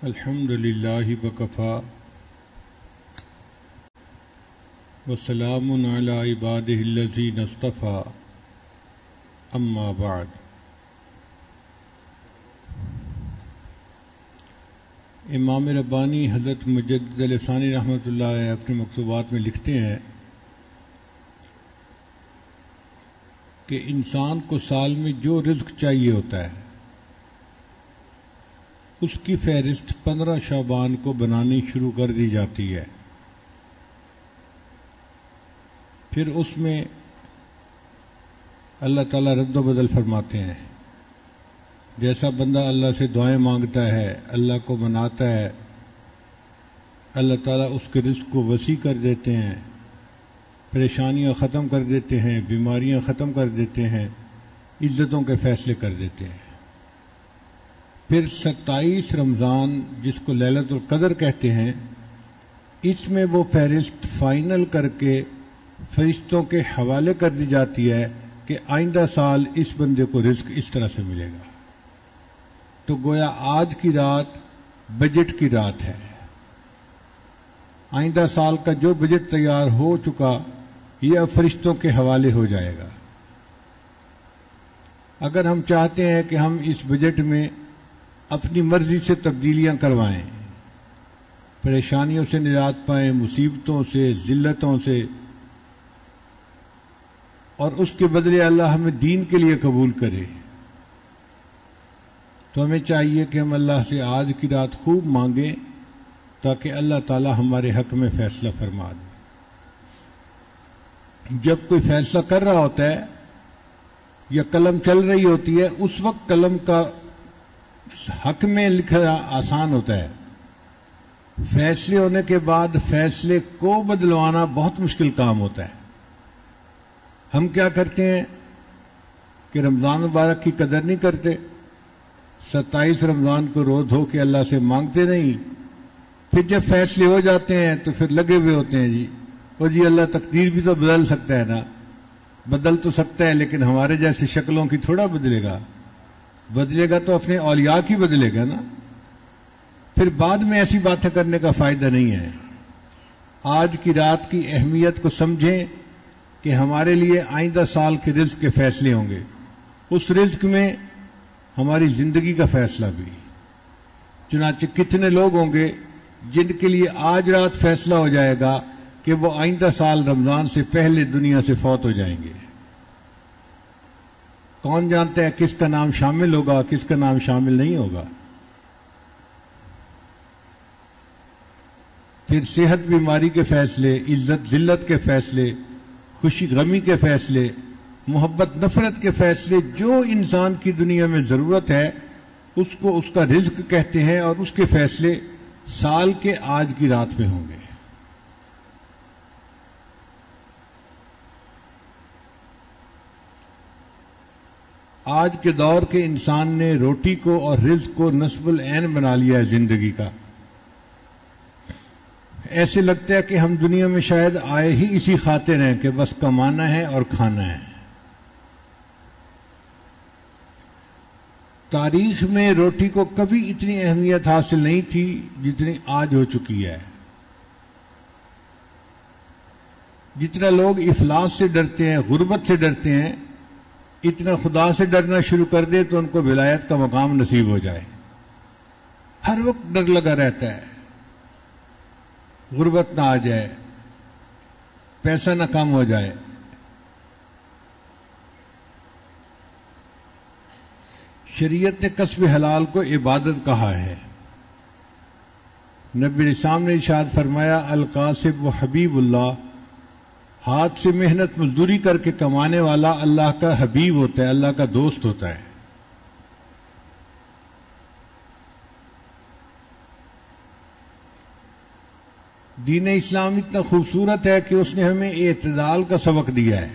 الحمد للہ وکفا وسلام علی عبادہ الذین اصطفی اما بعد۔ امام ربانی حضرت مجدد الفسانی رحمۃ اللہ علیہ اپنے مکتوبات میں لکھتے ہیں کہ انسان کو سال میں جو رزق چاہیے ہوتا ہے اس کی فہرست 15 شعبان کو بنانی شروع کر دی جاتی ہے۔ پھر اس میں اللہ تعالیٰ رد و بدل فرماتے ہیں۔ جیسا بندہ اللہ سے دعائیں مانگتا ہے، اللہ کو مناتا ہے، اللہ تعالیٰ اس کے رزق کو وسیع کر دیتے ہیں، پریشانیاں ختم کر دیتے ہیں، بیماریاں ختم کر دیتے ہیں، عزتوں کے فیصلے کر دیتے ہیں۔ پھر 27 رمضان جس کو لیلۃ القدر کہتے ہیں، اس میں وہ فہرست فائنل کر کے فرشتوں کے حوالے کر دی جاتی ہے کہ آئندہ سال اس بندے کو رزق اس طرح سے ملے گا۔ تو گویا آج کی رات بجٹ کی رات ہے۔ آئندہ سال کا جو بجٹ تیار ہو چکا یہ اب فرشتوں کے حوالے ہو جائے گا۔ اگر ہم چاہتے ہیں کہ ہم اس بجٹ میں اپنی مرضی سے تبدیلیاں کروائیں، پریشانیوں سے نجات پائیں، مصیبتوں سے، ذلتوں سے، اور اس کے بدلے اللہ ہمیں دین کے لیے قبول کرے، تو ہمیں چاہیے کہ ہم اللہ سے آج کی رات خوب مانگیں تاکہ اللہ تعالی ہمارے حق میں فیصلہ فرما دے۔ جب کوئی فیصلہ کر رہا ہوتا ہے یا قلم چل رہی ہوتی ہے، اس وقت قلم کا حق میں لکھنا آسان ہوتا ہے، فیصلے ہونے کے بعد فیصلے کو بدلوانا بہت مشکل کام ہوتا ہے۔ ہم کیا کرتے ہیں کہ رمضان مبارک کی قدر نہیں کرتے، 27 رمضان کو رو دھو کے اللہ سے مانگتے نہیں، پھر جب فیصلے ہو جاتے ہیں تو پھر لگے ہوئے ہوتے ہیں جی اور جی اللہ تقدیر بھی تو بدل سکتا ہے نا، بدل تو سکتا ہے لیکن ہمارے جیسے شکلوں کی تھوڑا بدلے گا، بدلے گا تو اپنے اولیاء کی بدلے گا نا۔ پھر بعد میں ایسی باتیں کرنے کا فائدہ نہیں ہے۔ آج کی رات کی اہمیت کو سمجھیں کہ ہمارے لیے آئندہ سال کے رزق کے فیصلے ہوں گے، اس رزق میں ہماری زندگی کا فیصلہ بھی۔ چنانچہ کتنے لوگ ہوں گے جن کے لیے آج رات فیصلہ ہو جائے گا کہ وہ آئندہ سال رمضان سے پہلے دنیا سے فوت ہو جائیں گے۔ کون جانتا ہے کس کا نام شامل ہوگا، کس کا نام شامل نہیں ہوگا۔ پھر صحت بیماری کے فیصلے، عزت ذلت کے فیصلے، خوشی غمی کے فیصلے، محبت نفرت کے فیصلے، جو انسان کی دنیا میں ضرورت ہے اس کو اس کا رزق کہتے ہیں، اور اس کے فیصلے سال کے آج کی رات میں ہوں گے۔ آج کے دور کے انسان نے روٹی کو اور رزق کو نصب العین بنا لیا ہے زندگی کا۔ ایسے لگتا ہے کہ ہم دنیا میں شاید آئے ہی اسی خاطر ہیں کہ بس کمانا ہے اور کھانا ہے۔ تاریخ میں روٹی کو کبھی اتنی اہمیت حاصل نہیں تھی جتنی آج ہو چکی ہے۔ جتنا لوگ افلاس سے ڈرتے ہیں، غربت سے ڈرتے ہیں، اتنا خدا سے ڈرنا شروع کر دے تو ان کو ولایت کا مقام نصیب ہو جائے۔ ہر وقت ڈر لگا رہتا ہے، غربت نہ آ جائے، پیسہ نہ کم ہو جائے۔ شریعت نے کسب حلال کو عبادت کہا ہے۔ نبی اسلام نے ارشاد فرمایا القاسب و حبیب اللہ، ہاتھ سے محنت مزدوری کر کے کمانے والا اللہ کا حبیب ہوتا ہے، اللہ کا دوست ہوتا ہے۔ دین اسلام اتنا خوبصورت ہے کہ اس نے ہمیں اعتدال کا سبق دیا ہے۔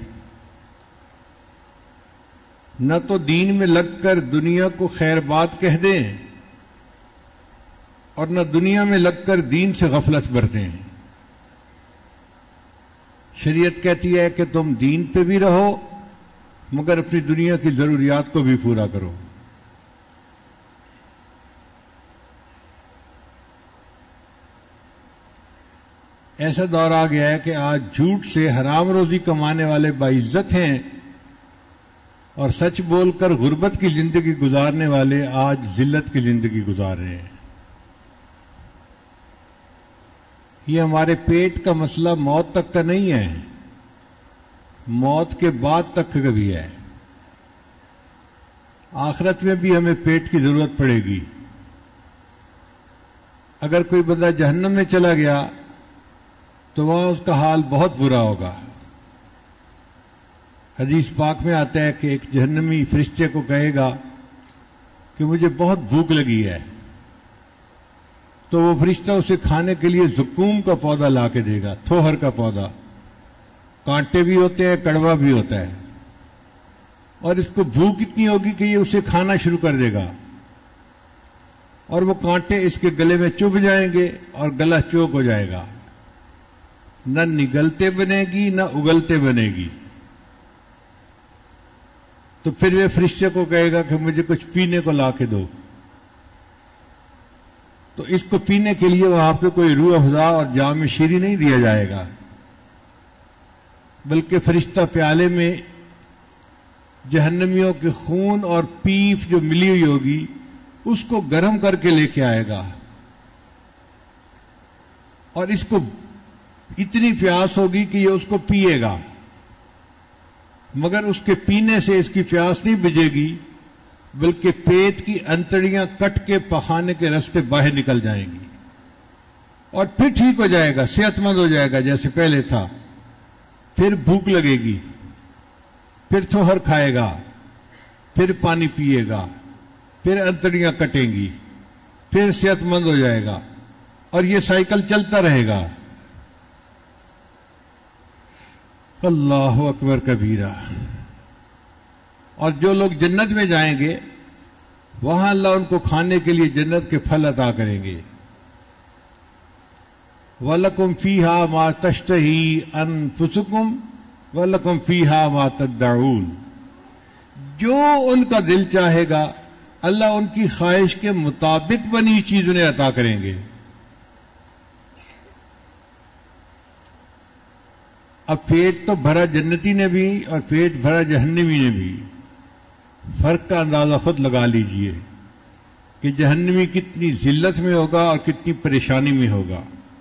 نہ تو دین میں لگ کر دنیا کو خیر بات کہہ دیں اور نہ دنیا میں لگ کر دین سے غفلت برتیں۔ شریعت کہتی ہے کہ تم دین پہ بھی رہو مگر اپنی دنیا کی ضروریات کو بھی پورا کرو۔ ایسا دور آ گیا ہے کہ آج جھوٹ سے حرام روزی کمانے والے باعزت ہیں اور سچ بول کر غربت کی زندگی گزارنے والے آج ذلت کی زندگی گزار رہے ہیں۔ یہ ہمارے پیٹ کا مسئلہ موت تک کا نہیں ہے، موت کے بعد تک کا بھی ہے۔ آخرت میں بھی ہمیں پیٹ کی ضرورت پڑے گی۔ اگر کوئی بندہ جہنم میں چلا گیا تو وہاں اس کا حال بہت برا ہوگا۔ حدیث پاک میں آتا ہے کہ ایک جہنمی فرشتے کو کہے گا کہ مجھے بہت بھوک لگی ہے، تو وہ فرشتہ اسے کھانے کے لیے زقوم کا پودا لا کے دے گا، تھوہر کا پودا، کانٹے بھی ہوتے ہیں، کڑوا بھی ہوتا ہے، اور اس کو بھوک اتنی ہوگی کہ یہ اسے کھانا شروع کر دے گا، اور وہ کانٹے اس کے گلے میں چبھ جائیں گے اور گلا چوک ہو جائے گا، نہ نگلتے بنے گی نہ اگلتے بنے گی۔ تو پھر وہ فرشتے کو کہے گا کہ مجھے کچھ پینے کو لا کے دو، تو اس کو پینے کے لیے وہاں پہ کوئی روح افزا اور جام شیری نہیں دیا جائے گا، بلکہ فرشتہ پیالے میں جہنمیوں کے خون اور پیپ جو ملی ہوئی ہوگی اس کو گرم کر کے لے کے آئے گا، اور اس کو اتنی پیاس ہوگی کہ یہ اس کو پیے گا، مگر اس کے پینے سے اس کی پیاس نہیں بجھے گی، بلکہ پیٹ کی انتڑیاں کٹ کے پخانے کے راستے باہر نکل جائیں گی، اور پھر ٹھیک ہو جائے گا، صحت مند ہو جائے گا جیسے پہلے تھا۔ پھر بھوک لگے گی، پھر تھوہر کھائے گا، پھر پانی پیے گا، پھر انتڑیاں کٹیں گی، پھر صحت مند ہو جائے گا، اور یہ سائیکل چلتا رہے گا۔ اللہ اکبر کبیرہ۔ اور جو لوگ جنت میں جائیں گے وہاں اللہ ان کو کھانے کے لیے جنت کے پھل عطا کریں گے۔ وَلَكُمْ فِيهَا مَا تَشْتَهِي أَنفُسُكُمْ وَلَكُمْ فِيهَا مَا تَدَّعُونَ۔ جو ان کا دل چاہے گا اللہ ان کی خواہش کے مطابق بنی چیز انہیں عطا کریں گے۔ اب پیٹ تو بھرا جنتی نے بھی اور پیٹ بھرا جہنمی نے بھی، فرق کا اندازہ خود لگا لیجئے کہ جہنمی کتنی ذلت میں ہوگا اور کتنی پریشانی میں ہوگا۔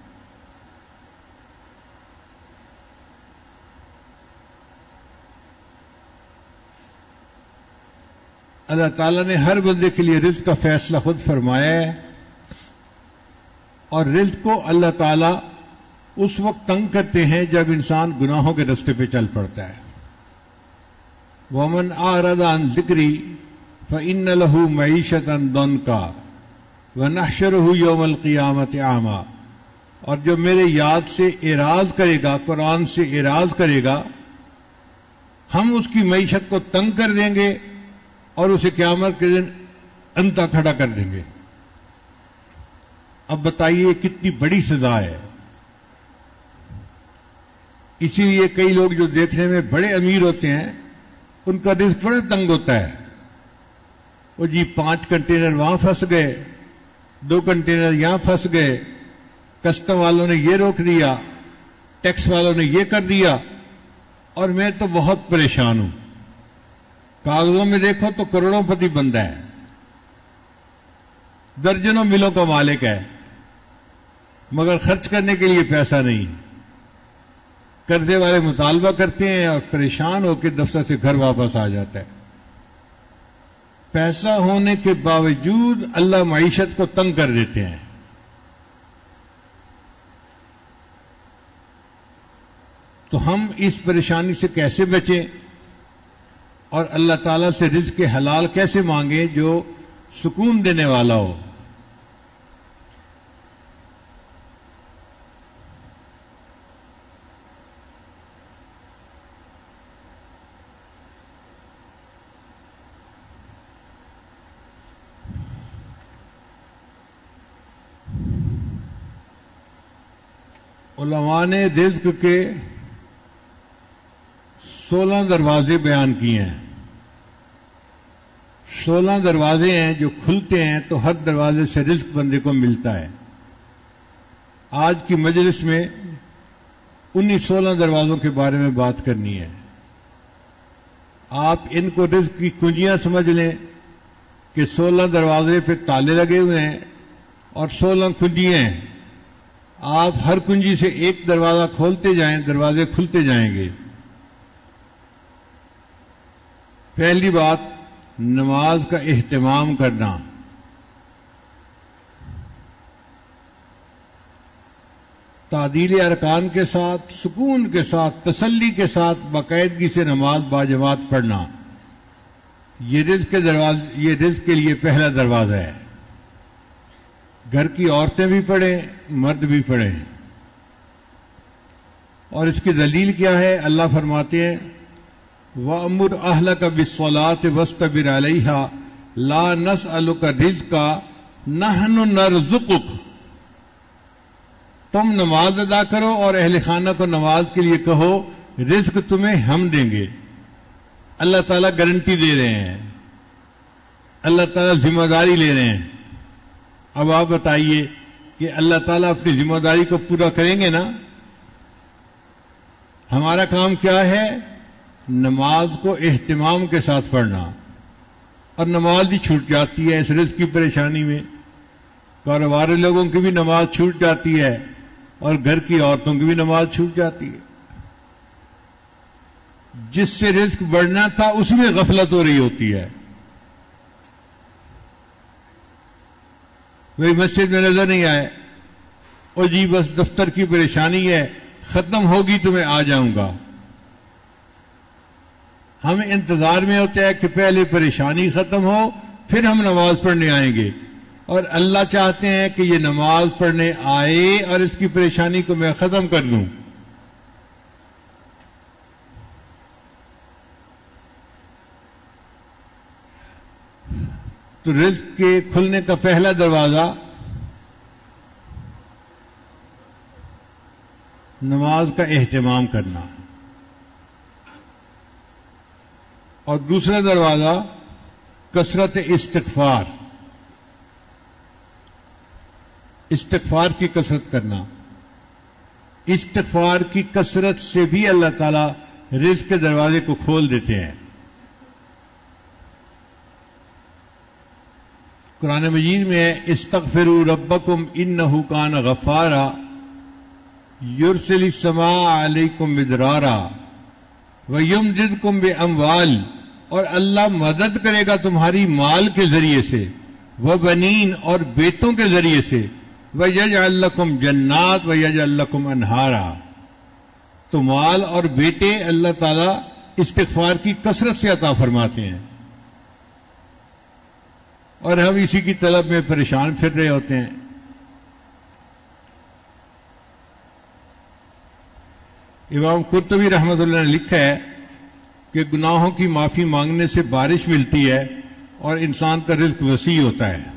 اللہ تعالیٰ نے ہر بندے کے لیے رزق کا فیصلہ خود فرمایا ہے، اور رزق کو اللہ تعالیٰ اس وقت تنگ کرتے ہیں جب انسان گناہوں کے راستے پہ چل پڑتا ہے۔ وَمَنْ أَعْرَضَ عَنْ ذِكْرِي فَإِنَّ لَهُ مَعِيشَةً ضَنْكَ وَنَحْشُرُهُ يَوْمَ الْقِيَامَةِ أَعْمَى۔ اور جو میرے یاد سے اعراض کرے گا، قرآن سے اعراض کرے گا، ہم اس کی معیشت کو تنگ کر دیں گے اور اسے قیامت کے دن اندھا کھڑا کر دیں گے۔ اب بتائیے کتنی بڑی سزا ہے۔ اسی لیے کئی لوگ جو دیکھنے میں بڑے امیر ہوتے ہیں ان کا رزق بڑا تنگ ہوتا ہے۔ وہ جی 5 کنٹینر وہاں پھنس گئے، 2 کنٹینر یہاں پھنس گئے، کسٹم والوں نے یہ روک دیا، ٹیکس والوں نے یہ کر دیا، اور میں تو بہت پریشان ہوں۔ کاغذوں میں دیکھو تو کروڑوں پتی بندہ ہے، درجنوں ملوں کا مالک ہے، مگر خرچ کرنے کے لیے پیسہ نہیں۔ قرضے والے مطالبہ کرتے ہیں اور پریشان ہو کے دفتر سے گھر واپس آ جاتا ہے۔ پیسہ ہونے کے باوجود اللہ معیشت کو تنگ کر دیتے ہیں۔ تو ہم اس پریشانی سے کیسے بچیں اور اللہ تعالیٰ سے رزق حلال کیسے مانگیں جو سکون دینے والا ہو؟ علماء نے رزق کے 16 دروازے بیان کیے ہیں۔ 16 دروازے ہیں جو کھلتے ہیں تو ہر دروازے سے رزق بندے کو ملتا ہے۔ آج کی مجلس میں انہی 16 دروازوں کے بارے میں بات کرنی ہے. آپ ان کو رزق کی کنجیاں سمجھ لیں کہ 16 دروازے پہ تالے لگے ہوئے ہیں اور 16 کنجیاں ہیں. آپ ہر کنجی سے ایک دروازہ کھولتے جائیں، دروازے کھلتے جائیں گے. پہلی بات، نماز کا اہتمام کرنا. تعدیل ارکان کے ساتھ، سکون کے ساتھ، تسلی کے ساتھ، باقاعدگی سے نماز باجماعت پڑھنا، یہ رزق کے لیے پہلا دروازہ ہے. گھر کی عورتیں بھی پڑھیں، مرد بھی پڑھیں. اور اس کی دلیل کیا ہے؟ اللہ فرماتے ہیں وَأْمُرْ أَهْلَكَ بِالصَّلَاةِ وَاسْتَبِرْ عَلَيْهَا لَا نَسْأَلُكَ رِزْقًا نَحْنُ نَرْزُقُكَ. تم نماز ادا کرو اور اہل خانہ کو نماز کے لیے کہو، رزق تمہیں ہم دیں گے. اللہ تعالیٰ گارنٹی دے رہے ہیں، اللہ تعالیٰ ذمہ داری لے رہے ہیں. اب آپ بتائیے کہ اللہ تعالیٰ اپنی ذمہ داری کو پورا کریں گے نا؟ ہمارا کام کیا ہے؟ نماز کو اہتمام کے ساتھ پڑھنا. اور نماز بھی چھوٹ جاتی ہے اس رزق کی پریشانی میں. کاروبار لوگوں کی بھی نماز چھوٹ جاتی ہے اور گھر کی عورتوں کی بھی نماز چھوٹ جاتی ہے. جس سے رزق بڑھنا تھا اس میں غفلت ہو رہی ہوتی ہے. وہی مسجد میں نظر نہیں آئے، او جی بس دفتر کی پریشانی ہے، ختم ہوگی تو میں آ جاؤں گا. ہم انتظار میں ہوتے ہیں کہ پہلے پریشانی ختم ہو پھر ہم نماز پڑھنے آئیں گے. اور اللہ چاہتے ہیں کہ یہ نماز پڑھنے آئے اور اس کی پریشانی کو میں ختم کر دوں. تو رزق کے کھلنے کا پہلا دروازہ نماز کا اہتمام کرنا، اور دوسرا دروازہ کثرت استغفار، استغفار کی کثرت کرنا. استغفار کی کثرت سے بھی اللہ تعالیٰ رزق کے دروازے کو کھول دیتے ہیں. قرآن مجید میں ہے استغفروا ربکم انہ کان غفارا یرسل السماء علیکم مدرارا ویمددکم باموال، اور اللہ مدد کرے گا تمہاری مال کے ذریعے سے، وبنین، اور بیٹوں کے ذریعے سے، وَيَجْعَلْ لَكُمْ جَنَّاتٍ وَيَجْعَلْ لَكُمْ أَنْهَارًا. تو مال اور بیٹے اللہ تعالیٰ استغفار کی کثرت سے عطا فرماتے ہیں، اور ہم اسی کی طلب میں پریشان پھر رہے ہوتے ہیں. امام قرطبی رحمۃ اللہ نے لکھا ہے کہ گناہوں کی معافی مانگنے سے بارش ملتی ہے اور انسان کا رزق وسیع ہوتا ہے.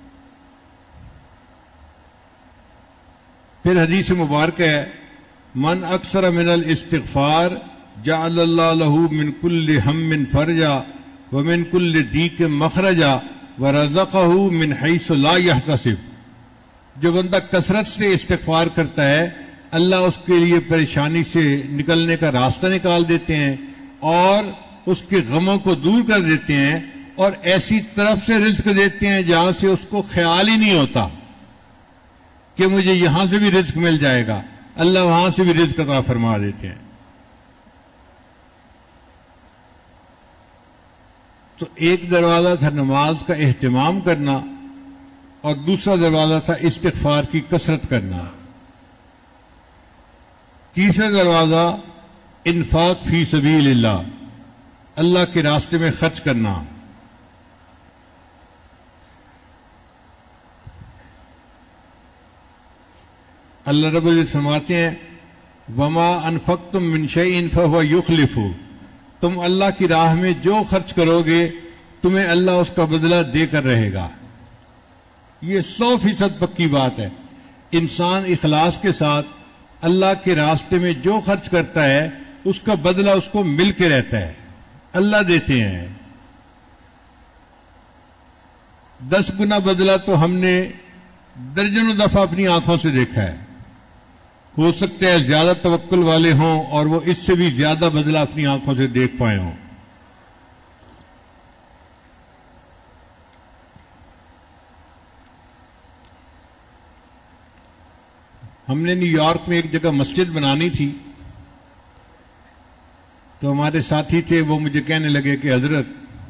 پھر حدیث مبارک ہے من اکثر من الاستغفار جعل اللہ له من كل هم فرجا ومن كل ضيق مخرجا ورزقه من حيث لا يحتسب. جو بندہ کثرت سے استغفار کرتا ہے اللہ اس کے لیے پریشانی سے نکلنے کا راستہ نکال دیتے ہیں اور اس کے غموں کو دور کر دیتے ہیں، اور ایسی طرف سے رزق دیتے ہیں جہاں سے اس کو خیال ہی نہیں ہوتا کہ مجھے یہاں سے بھی رزق مل جائے گا. اللہ وہاں سے بھی رزق عطا فرما دیتے ہیں. تو ایک دروازہ تھا نماز کا اہتمام کرنا، اور دوسرا دروازہ تھا استغفار کی کثرت کرنا. تیسرا دروازہ انفاق فی سبیل اللہ، اللہ کے راستے میں خرچ کرنا. اللہ رب العزت فرماتے ہیں وما انفقتم من شیء فهو یخلفہ. تم اللہ کی راہ میں جو خرچ کرو گے تمہیں اللہ اس کا بدلہ دے کر رہے گا. یہ 100% پکی بات ہے. انسان اخلاص کے ساتھ اللہ کے راستے میں جو خرچ کرتا ہے اس کا بدلہ اس کو مل کے رہتا ہے، اللہ دیتے ہیں. 10 گنا بدلہ تو ہم نے درجنوں دفعہ اپنی آنکھوں سے دیکھا ہے. ہو سکتا ہے زیادہ توکل والے ہوں اور وہ اس سے بھی زیادہ بدلہ اپنی آنکھوں سے دیکھ پائے ہوں. ہم نے نیو یارک میں ایک جگہ مسجد بنانی تھی، تو ہمارے ساتھی تھے، وہ مجھے کہنے لگے کہ حضرت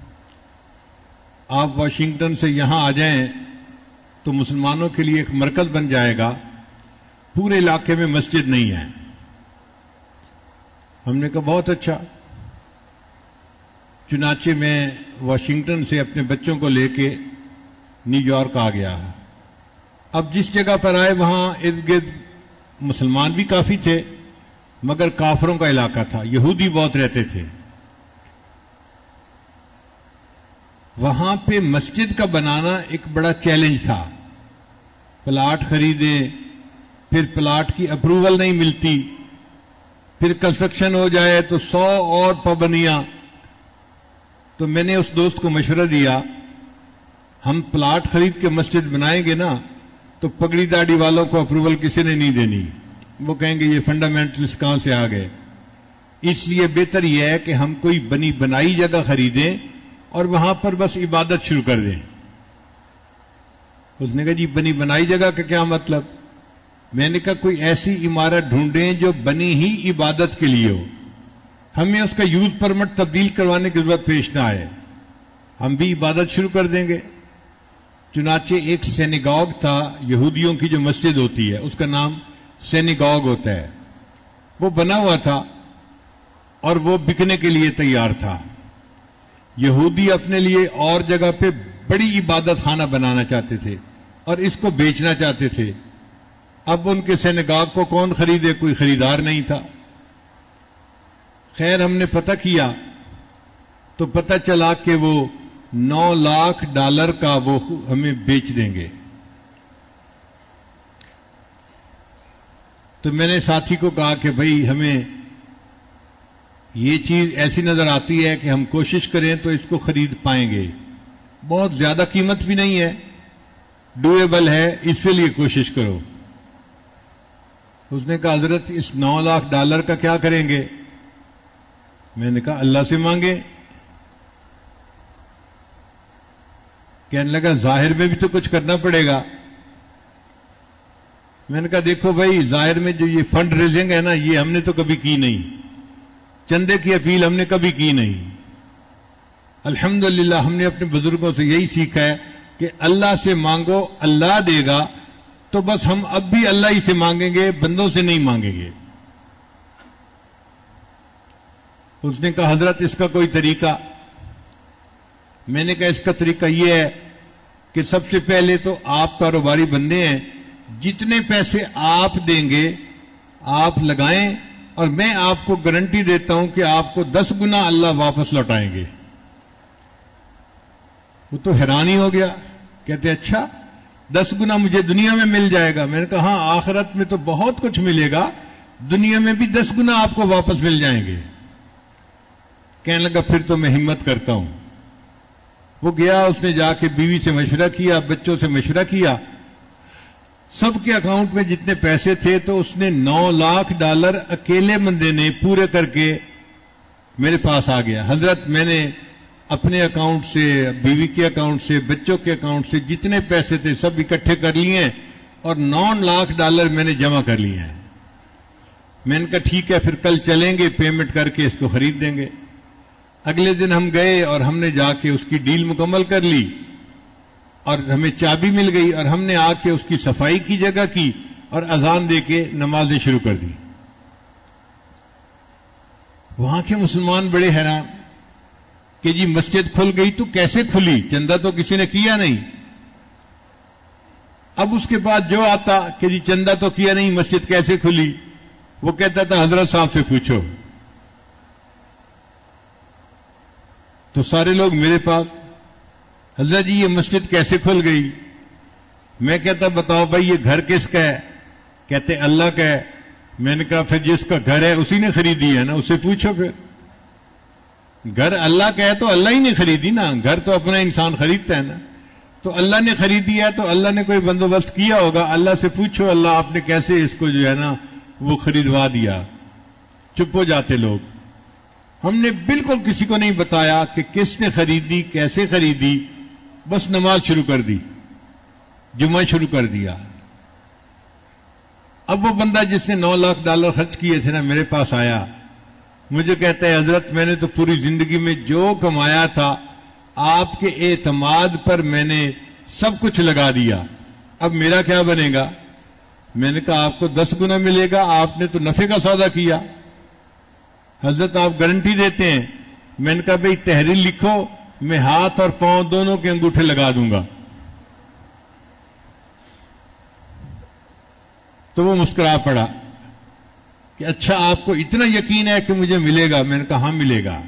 آپ واشنگٹن سے یہاں آ جائیں تو مسلمانوں کے لیے ایک مرکز بن جائے گا، پورے علاقے میں مسجد نہیں ہے. ہم نے کہا بہت اچھا. چنانچہ میں واشنگٹن سے اپنے بچوں کو لے کے نیو یارک آ گیا. اب جس جگہ پر آئے وہاں ارد گرد مسلمان بھی کافی تھے، مگر کافروں کا علاقہ تھا، یہودی بہت رہتے تھے. وہاں پہ مسجد کا بنانا ایک بڑا چیلنج تھا. پلاٹ خریدیں، پھر پلاٹ کی اپروول نہیں ملتی، پھر کنسٹرکشن ہو جائے تو 100 اور پابندیاں. تو میں نے اس دوست کو مشورہ دیا، ہم پلاٹ خرید کے مسجد بنائیں گے نا تو پگڑی داڑھی والوں کو اپروول کسی نے نہیں دینی، وہ کہیں گے یہ فنڈامنٹلسٹ کہاں سے آ گئے. اس لیے بہتر یہ ہے کہ ہم کوئی بنی بنائی جگہ خریدیں اور وہاں پر بس عبادت شروع کر دیں. اس نے کہا جی بنی بنائی جگہ کا کیا مطلب؟ میں نے کہا کوئی ایسی عمارت ڈھونڈیں جو بنی ہی عبادت کے لیے ہو، ہمیں اس کا یوز پرمٹ تبدیل کروانے کی ضرورت پیش نہ آئے، ہم بھی عبادت شروع کر دیں گے. چنانچہ ایک سینیگاگ تھا، یہودیوں کی جو مسجد ہوتی ہے اس کا نام سینیگاگ ہوتا ہے، وہ بنا ہوا تھا اور وہ بکنے کے لیے تیار تھا. یہودی اپنے لیے اور جگہ پہ بڑی عبادت خانہ بنانا چاہتے تھے اور اس کو بیچنا چاہتے تھے. اب ان کے سینیگاگ کو کون خریدے؟ کوئی خریدار نہیں تھا. خیر ہم نے پتہ کیا تو پتہ چلا کہ وہ $9 لاکھ کا وہ ہمیں بیچ دیں گے. تو میں نے ساتھی کو کہا کہ بھئی ہمیں یہ چیز ایسی نظر آتی ہے کہ ہم کوشش کریں تو اس کو خرید پائیں گے، بہت زیادہ قیمت بھی نہیں ہے، ڈویبل ہے، اس کے لیے کوشش کرو. اس نے کہا حضرت اس $9 لاکھ کا کیا کریں گے؟ میں نے کہا اللہ سے مانگیں. کہنے لگا ظاہر میں بھی تو کچھ کرنا پڑے گا. میں نے کہا دیکھو بھائی ظاہر میں جو یہ فنڈ ریزنگ ہے نا یہ ہم نے تو کبھی کی نہیں، چندے کی اپیل ہم نے کبھی کی نہیں. الحمدللہ ہم نے اپنے بزرگوں سے یہی سیکھا ہے کہ اللہ سے مانگو اللہ دے گا، تو بس ہم اب بھی اللہ ہی سے مانگیں گے، بندوں سے نہیں مانگیں گے. اس نے کہا حضرت اس کا کوئی طریقہ؟ میں نے کہا اس کا طریقہ یہ ہے کہ سب سے پہلے تو آپ کاروباری بندے ہیں، جتنے پیسے آپ دیں گے آپ لگائیں اور میں آپ کو گارنٹی دیتا ہوں کہ آپ کو 10 گنا اللہ واپس لوٹائیں گے. وہ تو حیران ہی ہو گیا، کہتے اچھا 10 گنا مجھے دنیا میں مل جائے گا؟ میں نے کہا ہاں آخرت میں تو بہت کچھ ملے گا، دنیا میں بھی 10 گنا آپ کو واپس مل جائیں گے. کہنے لگا پھر تو میں ہمت کرتا ہوں. وہ گیا، اس نے جا کے بیوی سے مشورہ کیا، بچوں سے مشورہ کیا، سب کے اکاؤنٹ میں جتنے پیسے تھے تو اس نے $9 لاکھ اکیلے بندے نے پورے کر کے میرے پاس آ گیا. حضرت میں نے اپنے اکاؤنٹ سے، بیوی کے اکاؤنٹ سے، بچوں کے اکاؤنٹ سے جتنے پیسے تھے سب اکٹھے کر لیے اور $9 لاکھ میں نے جمع کر لیے ہیں. میں نے کہا ٹھیک ہے پھر کل چلیں گے، پیمنٹ کر کے اس کو خرید دیں گے. اگلے دن ہم گئے اور ہم نے جا کے اس کی ڈیل مکمل کر لی اور ہمیں چابی مل گئی اور ہم نے آ کے اس کی صفائی کی جگہ کی اور اذان دے کے نمازیں شروع کر دی. وہاں کے مسلمان بڑے حیران کہ جی مسجد کھل گئی تو کیسے کھلی؟ چندہ تو کسی نے کیا نہیں. اب اس کے بعد جو آتا کہ جی چندہ تو کیا نہیں، مسجد کیسے کھلی؟ وہ کہتا تھا حضرت صاحب سے پوچھو. تو سارے لوگ میرے پاس، حضرت جی یہ مسجد کیسے کھل گئی؟ میں کہتا بتاؤ بھائی یہ گھر کس کا ہے؟ کہتے اللہ کا ہے. میں نے کہا پھر جس کا گھر ہے اسی نے خریدی ہے نا، اس سے پوچھو. پھر گھر اللہ کا ہے تو اللہ ہی نے خریدی نا، گھر تو اپنا انسان خریدتا ہے نا. تو اللہ نے خریدی ہے تو اللہ نے کوئی بندوبست کیا ہوگا، اللہ سے پوچھو اللہ آپ نے کیسے اس کو جو ہے نا وہ خریدوا دیا. چپ ہو جاتے لوگ. ہم نے بالکل کسی کو نہیں بتایا کہ کس نے خریدی, کیسے خریدی, بس نماز شروع کر دی, جمعہ شروع کر دیا. اب وہ بندہ جس نے $9 لاکھ خرچ کیے تھے نا, میرے پاس آیا, مجھے کہتا ہے حضرت میں نے تو پوری زندگی میں جو کمایا تھا آپ کے اعتماد پر میں نے سب کچھ لگا دیا, اب میرا کیا بنے گا؟ میں نے کہا آپ کو 10 گنا ملے گا, آپ نے تو نفع کا سودا کیا. حضرت آپ گارنٹی دیتے ہیں؟ میں نے کہا بھئی تحریر لکھو, میں ہاتھ اور پاؤں دونوں کے انگوٹھے لگا دوں گا. تو وہ مسکرا پڑا کہ اچھا آپ کو اتنا یقین ہے کہ مجھے ملے گا؟ میں نے کہا ہاں ملے گا.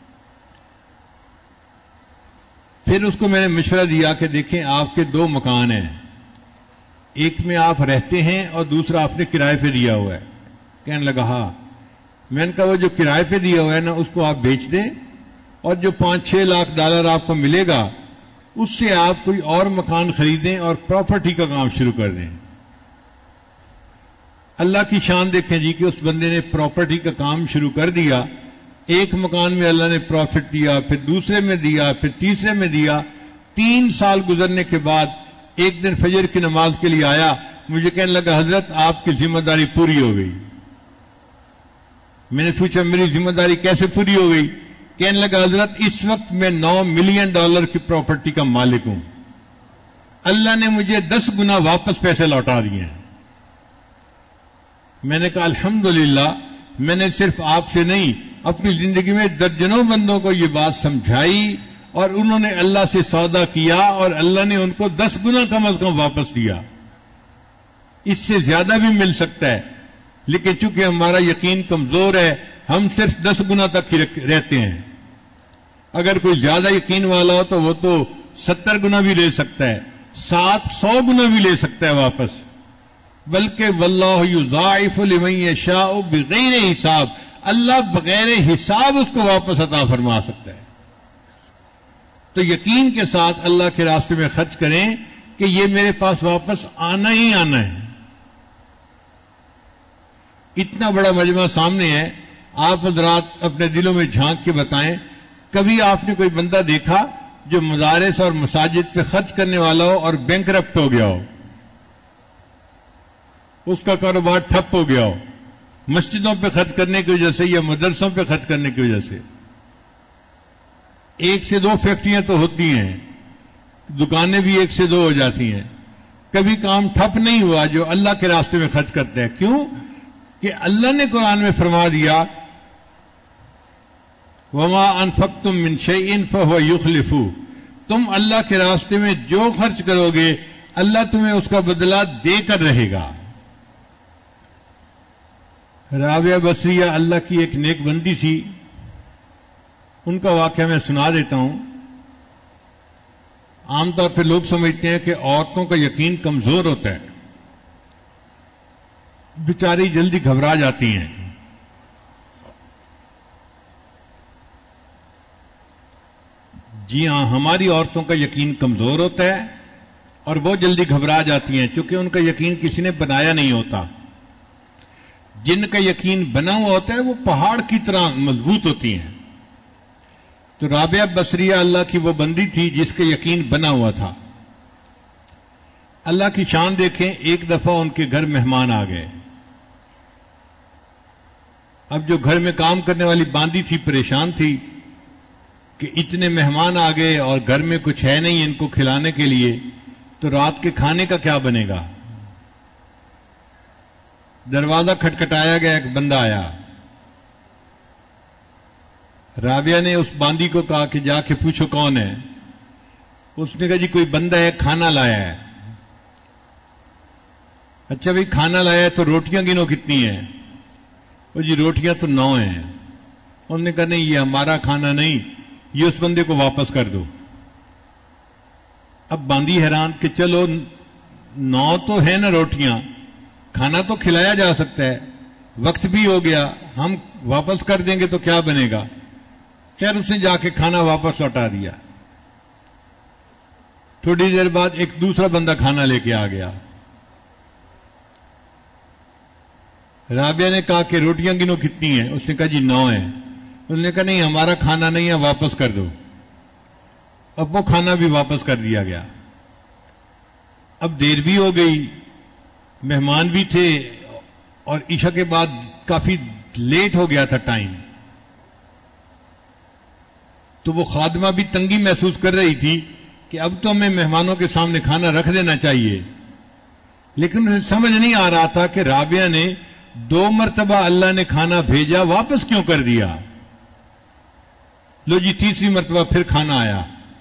پھر اس کو میں نے مشورہ دیا کہ دیکھیں آپ کے 2 مکان ہیں, ایک میں آپ رہتے ہیں اور دوسرا آپ نے کرائے پہ دیا ہوا ہے. کہنے لگا ہاں. میں نے کہا وہ جو کرائے پہ دیا ہوا ہے نا اس کو آپ بیچ دیں اور جو $5-6 لاکھ آپ کو ملے گا اس سے آپ کوئی اور مکان خریدیں اور پراپرٹی کا کام شروع کر دیں. اللہ کی شان دیکھیں جی کہ اس بندے نے پراپرٹی کا کام شروع کر دیا. ایک مکان میں اللہ نے پروفٹ دیا, پھر دوسرے میں دیا, پھر تیسرے میں دیا. 3 سال گزرنے کے بعد ایک دن فجر کی نماز کے لیے آیا, مجھے کہنے لگا حضرت آپ کی ذمہ داری پوری ہو گئی. میں نے پوچھا میری ذمہ داری کیسے پوری ہو گئی؟ کہنے لگا حضرت اس وقت میں $9 ملین کی پراپرٹی کا مالک ہوں, اللہ نے مجھے 10 گنا واپس پیسے لوٹا دیے ہیں. میں نے کہا الحمدللہ, میں نے صرف آپ سے نہیں اپنی زندگی میں درجنوں بندوں کو یہ بات سمجھائی اور انہوں نے اللہ سے سودا کیا اور اللہ نے ان کو 10 گنا کم از کم واپس دیا. اس سے زیادہ بھی مل سکتا ہے, لیکن چونکہ ہمارا یقین کمزور ہے ہم صرف 10 گنا تک ہی رہتے ہیں. اگر کوئی زیادہ یقین والا ہو تو وہ تو 70 گنا بھی لے سکتا ہے, 100 گنا بھی لے سکتا ہے واپس. بلکہ واللہ یضاعف لمن یشاء بغیر حساب, اللہ بغیر حساب اس کو واپس عطا فرما سکتا ہے. تو یقین کے ساتھ اللہ کے راستے میں خرچ کریں کہ یہ میرے پاس واپس آنا ہی آنا ہے. اتنا بڑا مجمع سامنے ہے, آپ حضرات اپنے دلوں میں جھانک کے بتائیں, کبھی آپ نے کوئی بندہ دیکھا جو مدارس اور مساجد پہ خرچ کرنے والا ہو اور بینکرپٹ ہو گیا ہو, اس کا کاروبار ٹھپ ہو گیا ہو مسجدوں پہ خرچ کرنے کی وجہ سے یا مدرسوں پہ خرچ کرنے کی وجہ سے؟ 1 سے 2 فیکٹریاں تو ہوتی ہیں, دکانیں بھی 1 سے 2 ہو جاتی ہیں. کبھی کام ٹھپ نہیں ہوا جو اللہ کے راستے میں خرچ کرتے ہیں. کیوں کہ اللہ نے قرآن میں فرما دیا وَمَا أَنفَقْتُم مِّن شَيْءٍ فَهُوَ يُخْلِفُهُ, تم اللہ کے راستے میں جو خرچ کرو گے اللہ تمہیں اس کا بدلہ دے کر رہے گا. رابعہ بصریہ اللہ کی ایک نیک بندی تھی, ان کا واقعہ میں سنا دیتا ہوں. عام طور پہ لوگ سمجھتے ہیں کہ عورتوں کا یقین کمزور ہوتا ہے, بیچاری جلدی گھبرا جاتی ہیں. جی ہاں, ہماری عورتوں کا یقین کمزور ہوتا ہے اور وہ جلدی گھبرا جاتی ہیں کیونکہ ان کا یقین کسی نے بنایا نہیں ہوتا. جن کا یقین بنا ہوا ہوتا ہے وہ پہاڑ کی طرح مضبوط ہوتی ہیں. تو رابعہ بصریہ اللہ کی وہ بندی تھی جس کا یقین بنا ہوا تھا. اللہ کی شان دیکھیں, ایک دفعہ ان کے گھر مہمان آ گئے. اب جو گھر میں کام کرنے والی باندی تھی پریشان تھی کہ اتنے مہمان آ گئے اور گھر میں کچھ ہے نہیں ان کو کھلانے کے لیے, تو رات کے کھانے کا کیا بنے گا. دروازہ کھٹکھٹایا گیا, ایک بندہ آیا. رابعہ نے اس باندی کو کہا کہ جا کے پوچھو کون ہے. اس نے کہا جی کوئی بندہ ہے, کھانا لایا ہے. اچھا بھائی کھانا لایا ہے تو روٹیاں گنو کتنی ہیں. وہ جی روٹیاں تو 9 ہیں. انہوں نے کہا نہیں یہ ہمارا کھانا نہیں, یہ اس بندے کو واپس کر دو. اب باندی حیران کہ چلو 9 تو ہے نا روٹیاں, کھانا تو کھلایا جا سکتا ہے, وقت بھی ہو گیا, ہم واپس کر دیں گے تو کیا بنے گا. خیر اس نے جا کے کھانا واپس لوٹا دیا. تھوڑی دیر بعد ایک دوسرا بندہ کھانا لے کے آ گیا. رابعہ نے کہا کہ روٹیاں گنو کتنی ہیں؟ اس نے کہا جی 9 ہیں۔ انہوں نے کہا نہیں ہمارا کھانا نہیں ہے، واپس کر دو۔ اب وہ کھانا بھی واپس کر دیا گیا۔ اب دیر بھی ہو گئی، مہمان بھی تھے، اور عشاء کے بعد کافی لیٹ ہو گیا تھا ٹائم، تو وہ خادمہ بھی تنگی محسوس کر رہی تھی کہ اب تو ہمیں مہمانوں کے سامنے کھانا رکھ دینا چاہیے، لیکن اسے سمجھ نہیں آ رہا تھا کہ رابعہ نے 2 مرتبہ اللہ نے کھانا بھیجا، واپس کیوں کر دیا؟ لو جی تیسری مرتبہ پھر کھانا آیا۔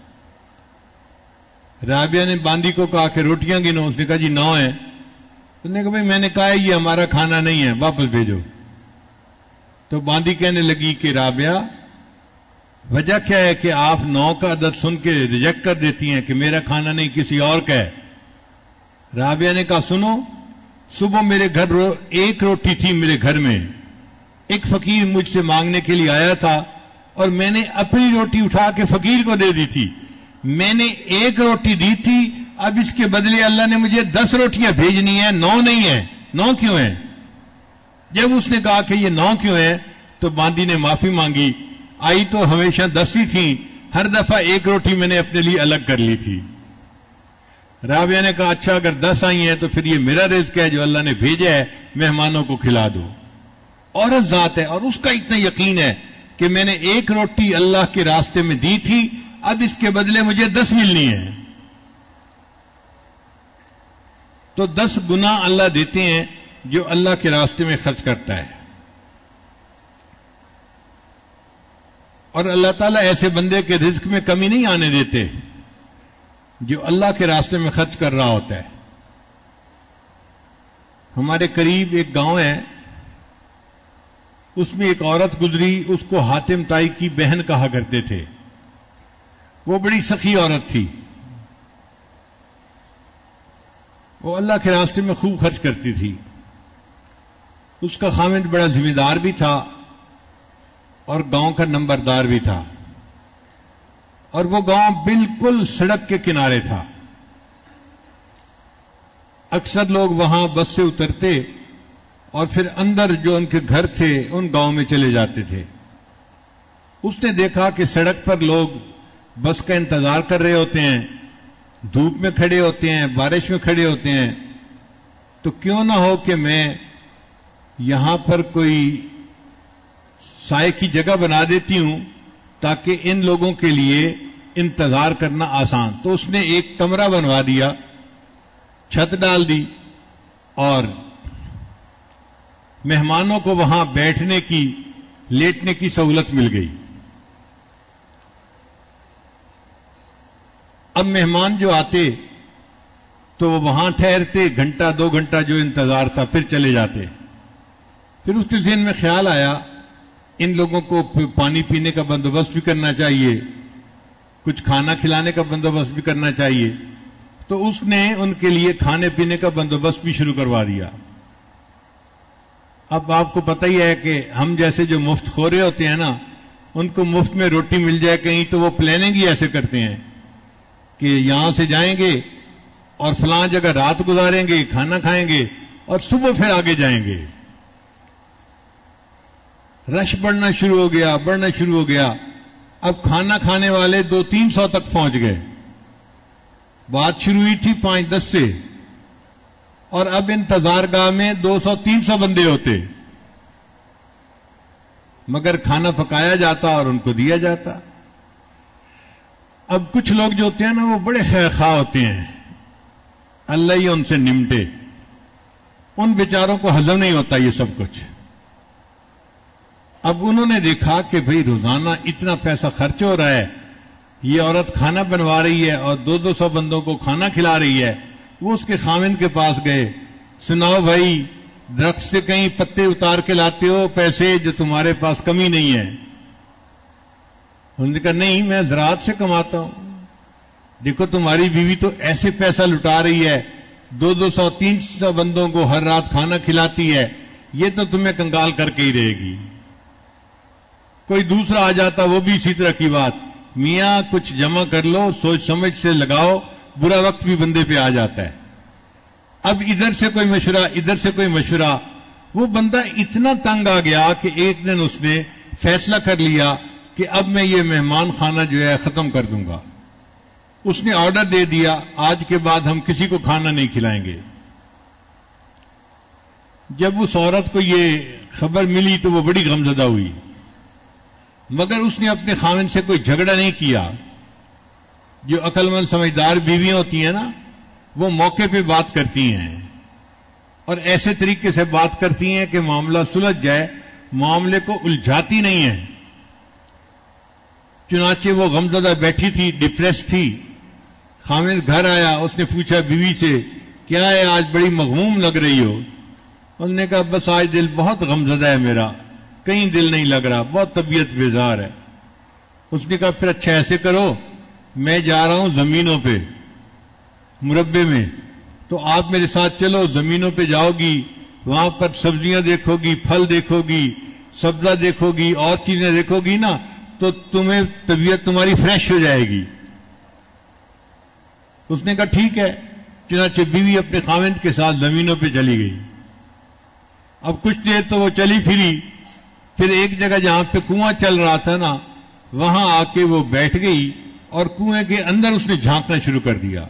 رابعہ نے باندی کو کہا کہ روٹیاں گنو، اس نے کہا جی 9 ہیں۔ اس نے کہا بھائی میں نے کہا یہ ہمارا کھانا نہیں ہے، واپس بھیجو۔ تو باندی کہنے لگی کہ رابعہ وجہ کیا ہے کہ آپ 9 کا عدد سن کے ریجیکٹ کر دیتی ہیں کہ میرا کھانا نہیں کسی اور کا ہے؟ رابعہ نے کہا سنو، صبح میرے گھر 1 روٹی تھی، میرے گھر میں ایک فقیر مجھ سے مانگنے کے لیے آیا تھا، اور میں نے اپنی روٹی اٹھا کے فقیر کو دے دی تھی۔ میں نے 1 روٹی دی تھی، اب اس کے بدلے اللہ نے مجھے 10 روٹیاں بھیجنی ہیں، 9 نہیں ہیں۔ 9 کیوں ہیں؟ جب اس نے کہا کہ یہ 9 کیوں ہیں تو باندی نے معافی مانگی، آئی تو ہمیشہ 10 ہی تھیں، ہر دفعہ 1 روٹی میں نے اپنے لیے الگ کر لی تھی۔ رابعہ نے کہا اچھا اگر 10 آئی ہیں تو پھر یہ میرا رزق ہے جو اللہ نے بھیجا ہے، مہمانوں کو کھلا دو۔ عورت ذات ہے اور اس کا اتنا یقین ہے کہ میں نے 1 روٹی اللہ کے راستے میں دی تھی، اب اس کے بدلے مجھے 10 ملنی ہے، تو 10 گنا اللہ دیتے ہیں جو اللہ کے راستے میں خرچ کرتا ہے۔ اور اللہ تعالیٰ ایسے بندے کے رزق میں کمی نہیں آنے دیتے جو اللہ کے راستے میں خرچ کر رہا ہوتا ہے۔ ہمارے قریب ایک گاؤں ہے، اس میں ایک عورت گزری، اس کو حاتم تائی کی بہن کہا کرتے تھے۔ وہ بڑی سخی عورت تھی، وہ اللہ کے راستے میں خوب خرچ کرتی تھی۔ اس کا خاوند بڑا ذمہ دار بھی تھا اور گاؤں کا نمبردار بھی تھا، اور وہ گاؤں بالکل سڑک کے کنارے تھا۔ اکثر لوگ وہاں بس سے اترتے اور پھر اندر جو ان کے گھر تھے ان گاؤں میں چلے جاتے تھے۔ اس نے دیکھا کہ سڑک پر لوگ بس کا انتظار کر رہے ہوتے ہیں، دھوپ میں کھڑے ہوتے ہیں، بارش میں کھڑے ہوتے ہیں، تو کیوں نہ ہو کہ میں یہاں پر کوئی سائے کی جگہ بنا دیتی ہوں تاکہ ان لوگوں کے لیے انتظار کرنا آسان۔ تو اس نے ایک کمرہ بنوا دیا، چھت ڈال دی، اور مہمانوں کو وہاں بیٹھنے کی، لیٹنے کی سہولت مل گئی۔ اب مہمان جو آتے تو وہ وہاں ٹھہرتے، گھنٹہ 2 گھنٹہ جو انتظار تھا، پھر چلے جاتے۔ پھر اس کے ذہن میں خیال آیا ان لوگوں کو پانی پینے کا بندوبست بھی کرنا چاہیے، کچھ کھانا کھلانے کا بندوبست بھی کرنا چاہیے، تو اس نے ان کے لیے کھانے پینے کا بندوبست بھی شروع کروا دیا۔ اب آپ کو پتہ ہی ہے کہ ہم جیسے جو مفت خورے ہوتے ہیں نا، ان کو مفت میں روٹی مل جائے کہیں تو وہ پلاننگ ہی ایسے کرتے ہیں کہ یہاں سے جائیں گے اور فلاں جگہ رات گزاریں گے، کھانا کھائیں گے اور صبح پھر آگے جائیں گے۔ رش بڑھنا شروع ہو گیا۔ اب کھانا کھانے والے 200-300 تک پہنچ گئے۔ بات شروع ہوئی تھی 5-10 سے، اور اب انتظار گاہ میں 200-300 بندے ہوتے، مگر کھانا پکایا جاتا اور ان کو دیا جاتا۔ اب کچھ لوگ جو ہوتے ہیں نا وہ بڑے خیر خواہ ہوتے ہیں، اللہ ہی ان سے نمٹے، ان بیچاروں کو ہضم نہیں ہوتا یہ سب کچھ۔ اب انہوں نے دیکھا کہ بھئی روزانہ اتنا پیسہ خرچ ہو رہا ہے، یہ عورت کھانا بنوا رہی ہے اور 200 بندوں کو کھانا کھلا رہی ہے۔ وہ اس کے خاوند کے پاس گئے، سناؤ بھائی درخت سے کہیں پتے اتار کے لاتے ہو پیسے جو تمہارے پاس کمی نہیں ہے؟ انہوں نے کہا نہیں، میں زراعت سے کماتا ہوں۔ دیکھو تمہاری بیوی تو ایسے پیسہ لٹا رہی ہے، 200-300 بندوں کو ہر رات کھانا کھلاتی ہے، یہ تو تمہیں کنگال کر کے ہی رہے گی۔ کوئی دوسرا آ جاتا وہ بھی اسی طرح کی بات، میاں کچھ جمع کر لو، سوچ سمجھ سے لگاؤ، برا وقت بھی بندے پہ آ جاتا ہے۔ اب ادھر سے کوئی مشورہ، ادھر سے کوئی مشورہ، وہ بندہ اتنا تنگ آ گیا کہ ایک دن اس نے فیصلہ کر لیا کہ اب میں یہ مہمان خانہ جو ہے ختم کر دوں گا. اس نے آرڈر دے دیا آج کے بعد ہم کسی کو کھانا نہیں کھلائیں گے. جب اس عورت کو یہ خبر ملی تو وہ بڑی غمزدہ ہوئی، مگر اس نے اپنے خاوند سے کوئی جھگڑا نہیں کیا. جو عقل مند سمجھدار بیویاں ہوتی ہیں نا، وہ موقع پہ بات کرتی ہیں اور ایسے طریقے سے بات کرتی ہیں کہ معاملہ سلجھ جائے، معاملے کو الجھاتی نہیں ہیں. چنانچہ وہ غمزدہ بیٹھی تھی، ڈپریس تھی. خاوند گھر آیا، اس نے پوچھا بیوی سے کیا ہے آج بڑی مغموم لگ رہی ہو؟ انہوں نے کہا بس آج دل بہت غمزدہ ہے میرا، کہیں دل نہیں لگ رہا، بہت طبیعت بیزار ہے. اس نے کہا پھر اچھا ایسے کرو، میں جا رہا ہوں زمینوں پہ مربے میں، تو آپ میرے ساتھ چلو. زمینوں پہ جاؤ گی، وہاں پر سبزیاں دیکھو گی، پھل دیکھو گی، سبزہ دیکھو گی، اور چیزیں دیکھو گی نا، تو تمہیں طبیعت تمہاری فریش ہو جائے گی. اس نے کہا ٹھیک ہے. چنانچہ بیوی اپنے خاوند کے ساتھ زمینوں پہ چلی گئی. اب کچھ دیر تو وہ چلی پھری، پھر ایک جگہ جہاں پہ کنواں چل رہا تھا نا، وہاں آ کے وہ بیٹھ گئی اور کنویں کے اندر اس نے جھانکنا شروع کر دیا.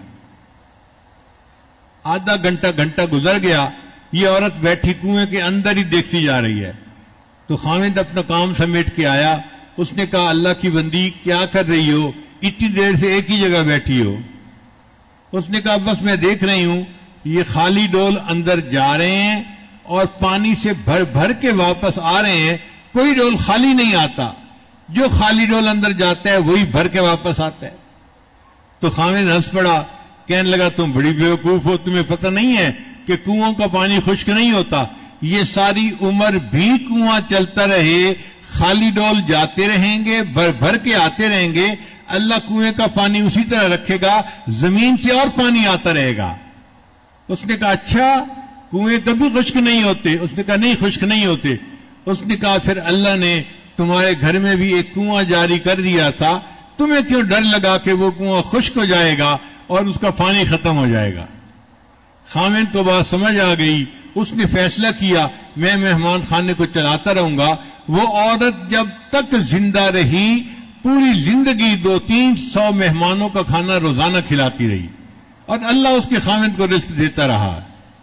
آدھا گھنٹہ گزر گیا، یہ عورت بیٹھی کنویں کے اندر ہی دیکھتی جا رہی ہے. تو خاوند اپنا کام سمیٹ کے آیا. اس نے کہا اللہ کی بندی کیا کر رہی ہو، اتنی دیر سے ایک ہی جگہ بیٹھی ہو؟ اس نے کہا بس میں دیکھ رہی ہوں یہ خالی ڈول اندر جا رہے ہیں اور پانی سے بھر بھر کے واپس آ رہے ہیں، کوئی ڈول خالی نہیں آتا، جو خالی ڈول اندر جاتا ہے وہی بھر کے واپس آتا ہے. تو خاوند ہنس پڑا، کہنے لگا تم بڑی بیوقوف ہو، تمہیں پتہ نہیں ہے کہ کنووں کا پانی خشک نہیں ہوتا، یہ ساری عمر بھی کنواں چلتا رہے، خالی ڈول جاتے رہیں گے، بھر بھر کے آتے رہیں گے، اللہ کنویں کا پانی اسی طرح رکھے گا، زمین سے اور پانی آتا رہے گا. اس نے کہا اچھا کنویں کبھی خشک نہیں ہوتے؟ اس نے کہا نہیں خشک نہیں ہوتے. اس نے کہا پھر اللہ نے تمہارے گھر میں بھی ایک کنواں جاری کر دیا تھا، تمہیں کیوں ڈر لگا کہ وہ کنواں خشک ہو جائے گا اور اس کا پانی ختم ہو جائے گا؟ خاوند کو بات سمجھ آ گئی. اس نے فیصلہ کیا میں مہمان خانے کو چلاتا رہوں گا. وہ عورت جب تک زندہ رہی پوری زندگی 200-300 مہمانوں کا کھانا روزانہ کھلاتی رہی اور اللہ اس کے خاوند کو رزق دیتا رہا.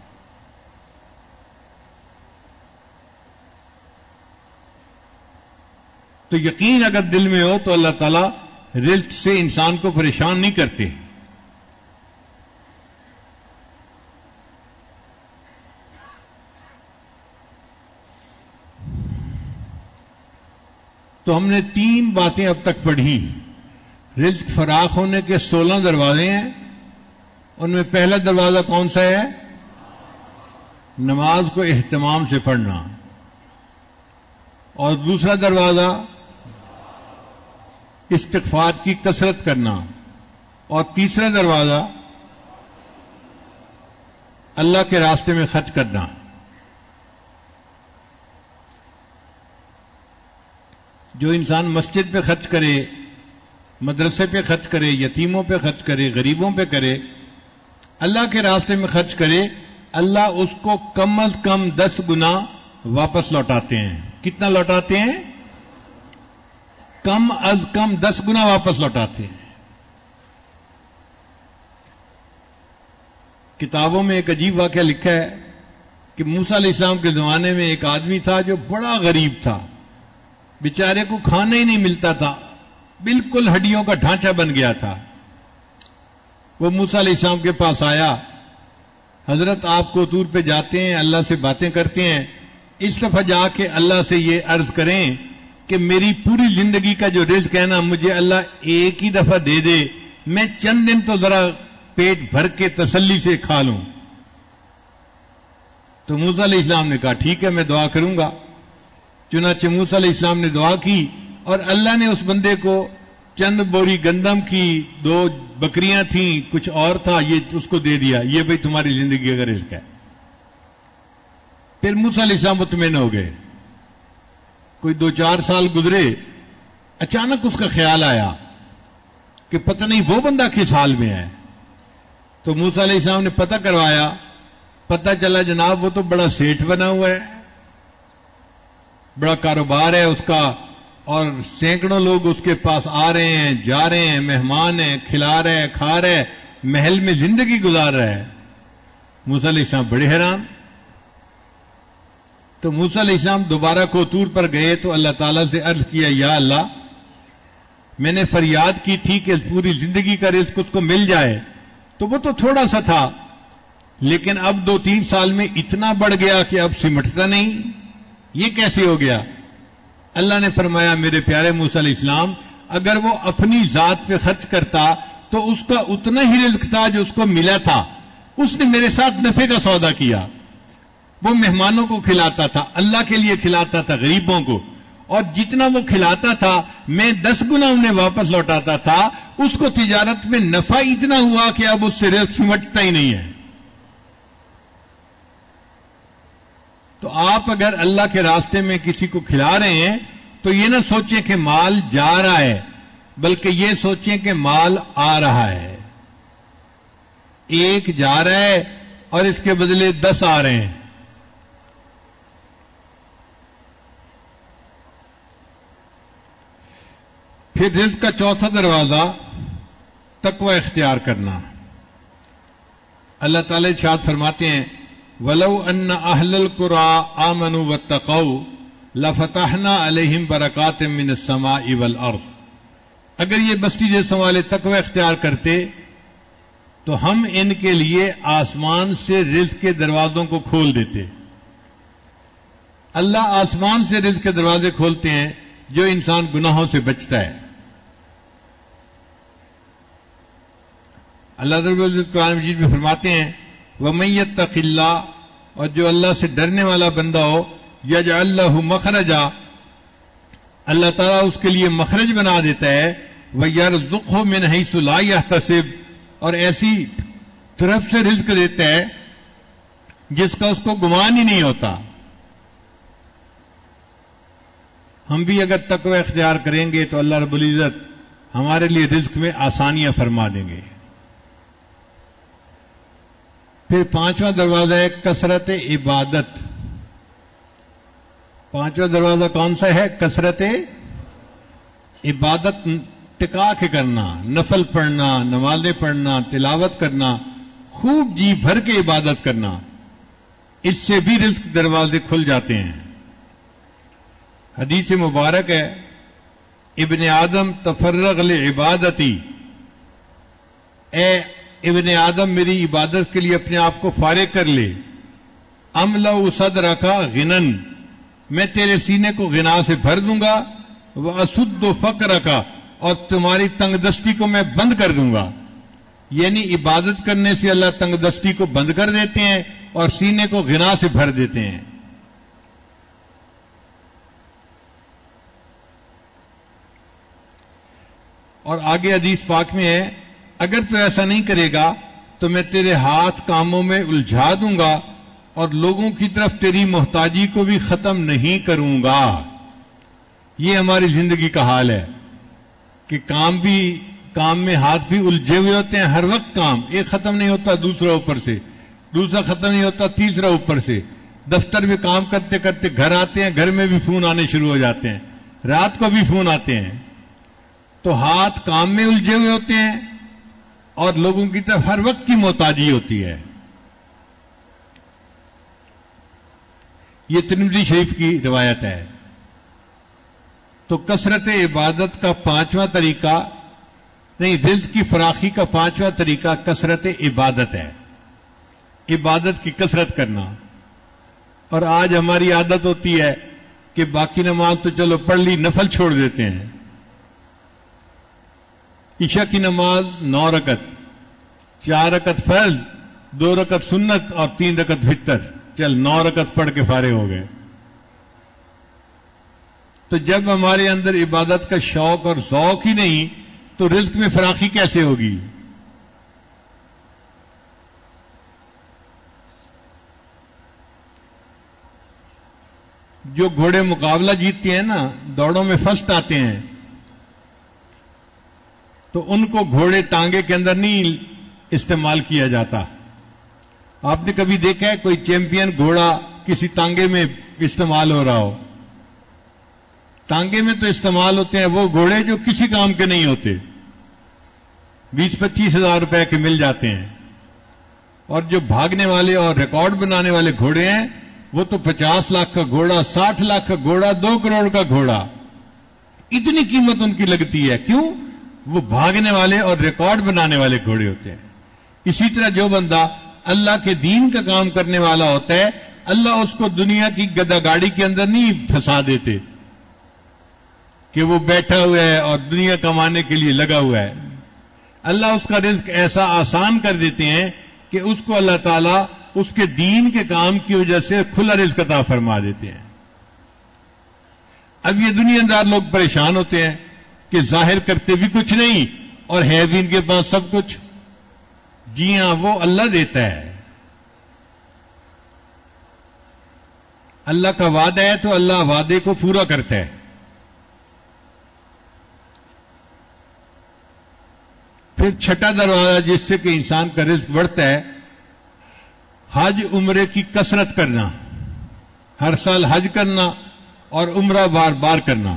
تو یقین اگر دل میں ہو تو اللہ تعالیٰ رزق سے انسان کو پریشان نہیں کرتے. تو ہم نے 3 باتیں اب تک پڑھی. رزق فراخ ہونے کے 16 دروازے ہیں. ان میں پہلا دروازہ کون سا ہے؟ نماز کو اہتمام سے پڑھنا. اور دوسرا دروازہ استغفار کی کثرت کرنا. اور تیسرا دروازہ اللہ کے راستے میں خرچ کرنا. جو انسان مسجد پہ خرچ کرے، مدرسے پہ خرچ کرے، یتیموں پہ خرچ کرے، غریبوں پہ کرے، اللہ کے راستے میں خرچ کرے، اللہ اس کو کم از کم 10 گنا واپس لوٹاتے ہیں. کتنا لوٹاتے ہیں؟ کم از کم 10 گنا واپس لوٹاتے ہیں. کتابوں میں ایک عجیب واقعہ لکھا ہے کہ موسیٰ علیہ السلام کے زمانے میں ایک آدمی تھا جو بڑا غریب تھا، بیچارے کو کھانا ہی نہیں ملتا تھا، بالکل ہڈیوں کا ڈھانچہ بن گیا تھا. وہ موسیٰ علیہ السلام کے پاس آیا، حضرت آپ کو طور پہ جاتے ہیں، اللہ سے باتیں کرتے ہیں، اس دفعہ جا کے اللہ سے یہ عرض کریں کہ میری پوری زندگی کا جو رزق ہے نا مجھے اللہ ایک ہی دفعہ دے دے، میں چند دن تو ذرا پیٹ بھر کے تسلی سے کھا لوں. تو موسیٰ علیہ السلام نے کہا ٹھیک ہے میں دعا کروں گا. چنانچہ موسیٰ علیہ السلام نے دعا کی اور اللہ نے اس بندے کو چند بوری گندم کی، 2 بکریاں تھیں، کچھ اور تھا، یہ اس کو دے دیا، یہ بھئی تمہاری زندگی کا رزق ہے. پھر موسیٰ علیہ السلام مطمئن ہو گئے. کوئی 2-4 سال گزرے، اچانک اس کا خیال آیا کہ پتہ نہیں وہ بندہ کس حال میں ہے. تو موسیٰ علیہ السلام نے پتہ کروایا، پتہ چلا جناب وہ تو بڑا سیٹھ بنا ہوا ہے، بڑا کاروبار ہے اس کا، اور سینکڑوں لوگ اس کے پاس آ رہے ہیں، جا رہے ہیں، مہمان ہیں، کھلا رہے ہیں، کھا رہے ہیں، محل میں زندگی گزار رہا ہے۔ موسیٰ علیہ السلام بڑے حیران۔ تو موسیٰ علیہ السلام دوبارہ کوطور پر گئے تو اللہ تعالیٰ سے عرض کیا، یا اللہ، میں نے فریاد کی تھی کہ پوری زندگی کا رزق اس کو مل جائے، تو وہ تو تھوڑا سا تھا، لیکن اب 2-3 سال میں اتنا بڑھ گیا کہ اب سمٹتا نہیں، یہ کیسے ہو گیا؟ اللہ نے فرمایا، میرے پیارے موسیٰ علیہ السلام، اگر وہ اپنی ذات پہ خرچ کرتا تو اس کا اتنا ہی رزق تھا جو اس کو ملا تھا۔ اس نے میرے ساتھ نفع کا سودا کیا، وہ مہمانوں کو کھلاتا تھا، اللہ کے لیے کھلاتا تھا، غریبوں کو، اور جتنا وہ کھلاتا تھا میں 10 گنا انہیں واپس لوٹاتا تھا۔ اس کو تجارت میں نفع اتنا ہوا کہ اب اس سے رزق سمٹتا ہی نہیں ہے۔ تو آپ اگر اللہ کے راستے میں کسی کو کھلا رہے ہیں تو یہ نہ سوچیں کہ مال جا رہا ہے، بلکہ یہ سوچیں کہ مال آ رہا ہے۔ ایک جا رہا ہے اور اس کے بدلے 10 آ رہے ہیں۔ پھر رزق کا چوتھا دروازہ تقوی اختیار کرنا۔ اللہ تعالی ارشاد فرماتے ہیں، وَلَوْ أَنَّ أَهْلَ الْقُرَىٰ آمَنُوا وَاتَّقَوْا لَفَتَحْنَا عَلَيْهِمْ بَرَكَاتٍ مِّنَ السَّمَاءِ وَالْأَرْضِ۔ اگر یہ بستی جیسے والے تقوی اختیار کرتے تو ہم ان کے لیے آسمان سے رزق کے دروازوں کو کھول دیتے۔ اللہ آسمان سے رزق کے دروازے کھولتے ہیں جو انسان گناہوں سے بچتا ہے۔ اللہ رب العزت قرآن مجید میں فرماتے ہیں، وَمَن يَتَّقِ اللَّهَ، اور جو اللہ سے ڈرنے والا بندہ ہو، يَجْعَل لَّهُ مَخْرَجًا، اللہ تعالیٰ اس کے لیے مخرج بنا دیتا ہے، وَيَرْزُقْهُ مِنْ حَيْثُ لَا يَحْتَسِبُ، اور ایسی طرف سے رزق دیتا ہے جس کا اس کو گمان ہی نہیں ہوتا۔ ہم بھی اگر تقوی اختیار کریں گے تو اللہ رب العزت ہمارے لیے رزق میں آسانیاں فرما دیں گے۔ پھر 5واں دروازہ ہے کثرت عبادت۔ 5واں دروازہ کون سا ہے؟ کثرت عبادت، ٹکا کے کرنا، نفل پڑھنا، نمازیں پڑھنا، تلاوت کرنا، خوب جی بھر کے عبادت کرنا، اس سے بھی رزق دروازے کھل جاتے ہیں۔ حدیث مبارک ہے، ابن آدم تفرغ لعبادتی، اے ابن آدم میری عبادت کے لیے اپنے آپ کو فارغ کر لے، املأ صدرک غنن، میں تیرے سینے کو غنا سے بھر دوں گا، واسد فقرک، اور تمہاری تنگ دستی کو میں بند کر دوں گا۔ یعنی عبادت کرنے سے اللہ تنگ دستی کو بند کر دیتے ہیں اور سینے کو غنا سے بھر دیتے ہیں۔ اور آگے حدیث پاک میں ہے، اگر تو ایسا نہیں کرے گا تو میں تیرے ہاتھ کاموں میں الجھا دوں گا اور لوگوں کی طرف تیری محتاجی کو بھی ختم نہیں کروں گا۔ یہ ہماری زندگی کا حال ہے کہ کام میں ہاتھ بھی الجھے ہوئے ہوتے ہیں، ہر وقت کام، ایک ختم نہیں ہوتا دوسرا اوپر سے، دوسرا ختم نہیں ہوتا تیسرا اوپر سے، دفتر میں کام کرتے کرتے گھر آتے ہیں، گھر میں بھی فون آنے شروع ہو جاتے ہیں، رات کو بھی فون آتے ہیں، تو ہاتھ کام میں الجھے ہوئے ہوتے ہیں اور لوگوں کی طرف ہر وقت کی محتاجی ہوتی ہے۔ یہ ترمذی شریف کی روایت ہے۔ تو کثرت عبادت کا 5واں طریقہ، نہیں، رزق کی فراخی کا 5واں طریقہ کثرت عبادت ہے، عبادت کی کثرت کرنا۔ اور آج ہماری عادت ہوتی ہے کہ باقی نماز تو چلو پڑھ لی، نفل چھوڑ دیتے ہیں۔ عشاء کی نماز 9 رکعت، 4 رکعت فرض، 2 رکعت سنت اور 3 رکعت وتر، چل 9 رکعت پڑھ کے فارغ ہو گئے۔ تو جب ہمارے اندر عبادت کا شوق اور ذوق ہی نہیں تو رزق میں فراخی کیسے ہوگی؟ جو گھوڑے مقابلہ جیتتے ہیں نا، دوڑوں میں فرسٹ آتے ہیں، تو ان کو گھوڑے ٹانگے کے اندر نہیں استعمال کیا جاتا۔ آپ نے کبھی دیکھا ہے کوئی چیمپئن گھوڑا کسی ٹانگے میں استعمال ہو رہا ہو؟ تانگے میں تو استعمال ہوتے ہیں وہ گھوڑے جو کسی کام کے نہیں ہوتے، 20-25 ہزار روپے کے مل جاتے ہیں، اور جو بھاگنے والے اور ریکارڈ بنانے والے گھوڑے ہیں وہ تو 50 لاکھ کا گھوڑا، 60 لاکھ کا گھوڑا، 2 کروڑ کا گھوڑا، اتنی قیمت ان کی لگتی ہے. کیوں؟ وہ بھاگنے والے اور ریکارڈ بنانے والے گھوڑے ہوتے ہیں. اسی طرح جو بندہ اللہ کے دین کا کام کرنے والا ہوتا ہے، اللہ اس کو دنیا کی گدا گاڑی کے اندر نہیں پھنسا دیتے کہ وہ بیٹھا ہوا ہے اور دنیا کمانے کے لیے لگا ہوا ہے. اللہ اس کا رزق ایسا آسان کر دیتے ہیں کہ اس کو اللہ تعالیٰ اس کے دین کے کام کی وجہ سے کھلا رزق عطا فرما دیتے ہیں. اب یہ دنیا دار لوگ پریشان ہوتے ہیں کہ ظاہر کرتے بھی کچھ نہیں اور ہے بھی ان کے پاس سب کچھ. جی ہاں، وہ اللہ دیتا ہے. اللہ کا وعدہ ہے تو اللہ وعدے کو پورا کرتا ہے. پھر چھٹا دروازہ جس سے کہ انسان کا رزق بڑھتا ہے، حج عمرے کی کثرت کرنا، ہر سال حج کرنا اور عمرہ بار بار کرنا.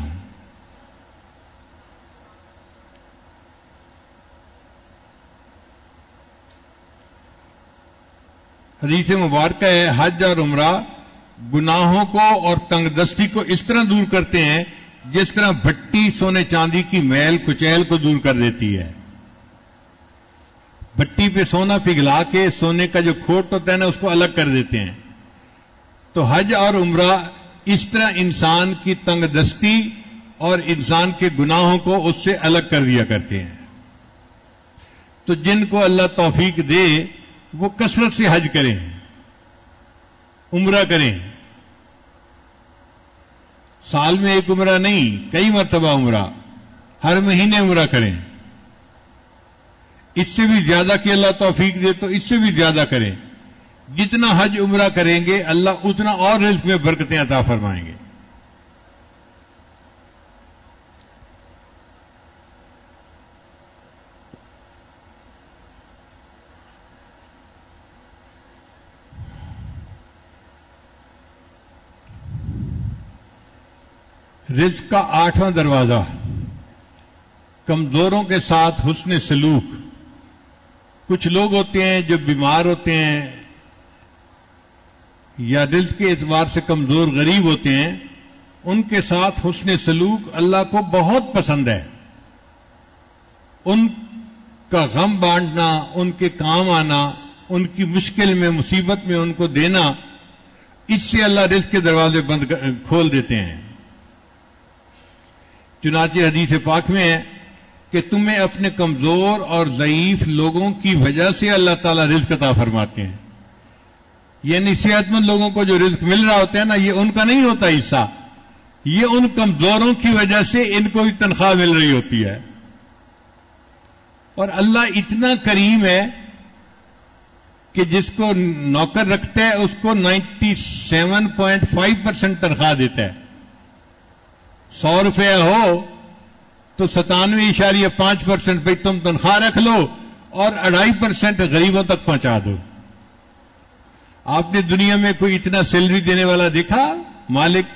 حدیث مبارکہ ہے، حج اور عمرہ گناہوں کو اور تنگ دستی کو اس طرح دور کرتے ہیں جس طرح بھٹی سونے چاندی کی میل کچیل کو دور کر دیتی ہے. بھٹی پہ سونا پگھلا کے سونے کا جو کھوٹ ہوتا ہے نا اس کو الگ کر دیتے ہیں. تو حج اور عمرہ اس طرح انسان کی تنگ دستی اور انسان کے گناہوں کو اس سے الگ کر دیا کرتے ہیں. تو جن کو اللہ توفیق دے وہ کثرت سے حج کریں، عمرہ کریں. سال میں ایک عمرہ نہیں، کئی مرتبہ عمرہ، ہر مہینے عمرہ کریں. اس سے بھی زیادہ کہ اللہ توفیق دے تو اس سے بھی زیادہ کریں. جتنا حج عمرہ کریں گے اللہ اتنا اور رزق میں برکتیں عطا فرمائیں گے. رزق کا 8واں دروازہ، کمزوروں کے ساتھ حسن سلوک. کچھ لوگ ہوتے ہیں جو بیمار ہوتے ہیں یا رزق کے اعتبار سے کمزور غریب ہوتے ہیں، ان کے ساتھ حسن سلوک اللہ کو بہت پسند ہے. ان کا غم بانٹنا، ان کے کام آنا، ان کی مشکل میں مصیبت میں ان کو دینا، اس سے اللہ رزق کے دروازے کھول دیتے ہیں. چنانچہ حدیث پاک میں ہے کہ تمہیں اپنے کمزور اور ضعیف لوگوں کی وجہ سے اللہ تعالیٰ رزق عطا فرماتے ہیں. یعنی صحت مند لوگوں کو جو رزق مل رہا ہوتا ہے نا، یہ ان کا نہیں ہوتا حصہ، یہ ان کمزوروں کی وجہ سے ان کو بھی تنخواہ مل رہی ہوتی ہے. اور اللہ اتنا کریم ہے کہ جس کو نوکر رکھتا ہے اس کو 97.5% تنخواہ دیتا ہے. 100 روپے ہو تو 97.5% بھائی تم تنخواہ رکھ لو اور 2.5% غریبوں تک پہنچا دو. آپ نے دنیا میں کوئی اتنا سیلری دینے والا دیکھا مالک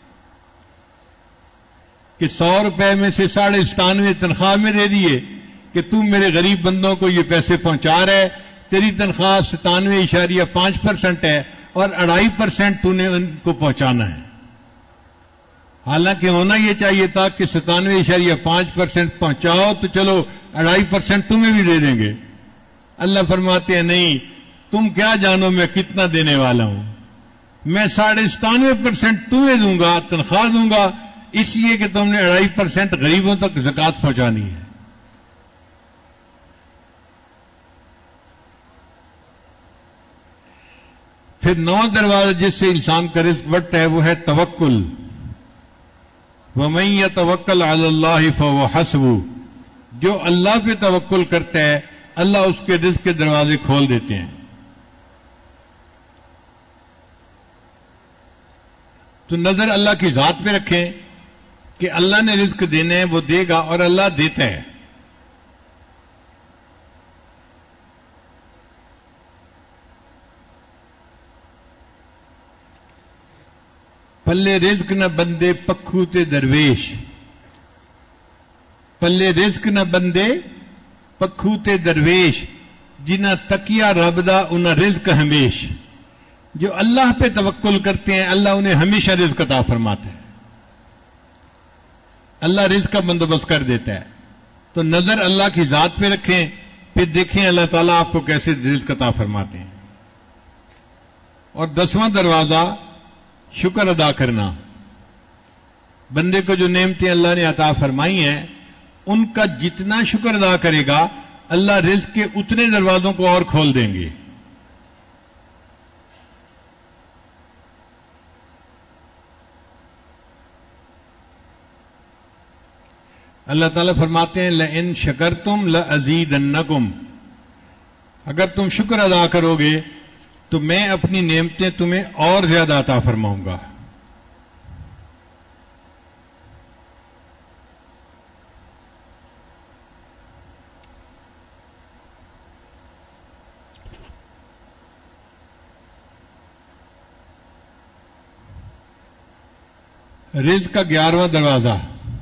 کہ 100 روپے میں سے 97.5 تنخواہ میں دے دیے کہ تم میرے غریب بندوں کو یہ پیسے پہنچا رہے، تیری تنخواہ 97.5% ہے اور 2.5% تو نے ان کو پہنچانا ہے. حالانکہ ہونا یہ چاہیے تھا کہ 97.5% پہنچاؤ تو چلو 2.5% تمہیں بھی دے دیں گے. اللہ فرماتے ہیں نہیں، تم کیا جانو میں کتنا دینے والا ہوں. میں 97.5% تمہیں دوں گا، تنخواہ دوں گا، اس لیے کہ تم نے 2.5% غریبوں تک زکوٰۃ پہنچانی ہے. پھر 9واں دروازہ جس سے انسان کا رزق بڑھتا ہے وہ ہے توکل. وَمَن يَتَوَكَّلْ عَلَى اللَّهِ فَهُوَ حَسْبُهُ. جو اللہ پہ توکل کرتا ہے اللہ اس کے رزق کے دروازے کھول دیتے ہیں. تو نظر اللہ کی ذات پہ رکھیں کہ اللہ نے رزق دینے ہیں، وہ دے گا اور اللہ دیتا ہے. پلے رزق نہ بندے پکھو تے درویش، پلے رزق نہ بندے پکھو تے درویش، جنہ تکیا رب دا انہاں رزق ہمیش۔ جو اللہ پہ توکل کرتے ہیں اللہ انہیں ہمیشہ رزق عطا فرماتا ہے، اللہ رزق کا بندوبست کر دیتا ہے۔ تو نظر اللہ کی ذات پہ رکھیں، پھر دیکھیں اللہ تعالیٰ آپ کو کیسے رزق عطا فرماتے ہیں۔ اور 10واں دروازہ شکر ادا کرنا۔ بندے کو جو نعمتیں اللہ نے عطا فرمائی ہیں ان کا جتنا شکر ادا کرے گا اللہ رزق کے اتنے دروازوں کو اور کھول دیں گے۔ اللہ تعالیٰ فرماتے ہیں لَإِن شَكَرْتُمْ لَأَزِيدَنَّكُمْ، اگر تم شکر ادا کرو گے تو میں اپنی نعمتیں تمہیں اور زیادہ عطا فرماؤں گا۔ رزق کا 11واں دروازہ،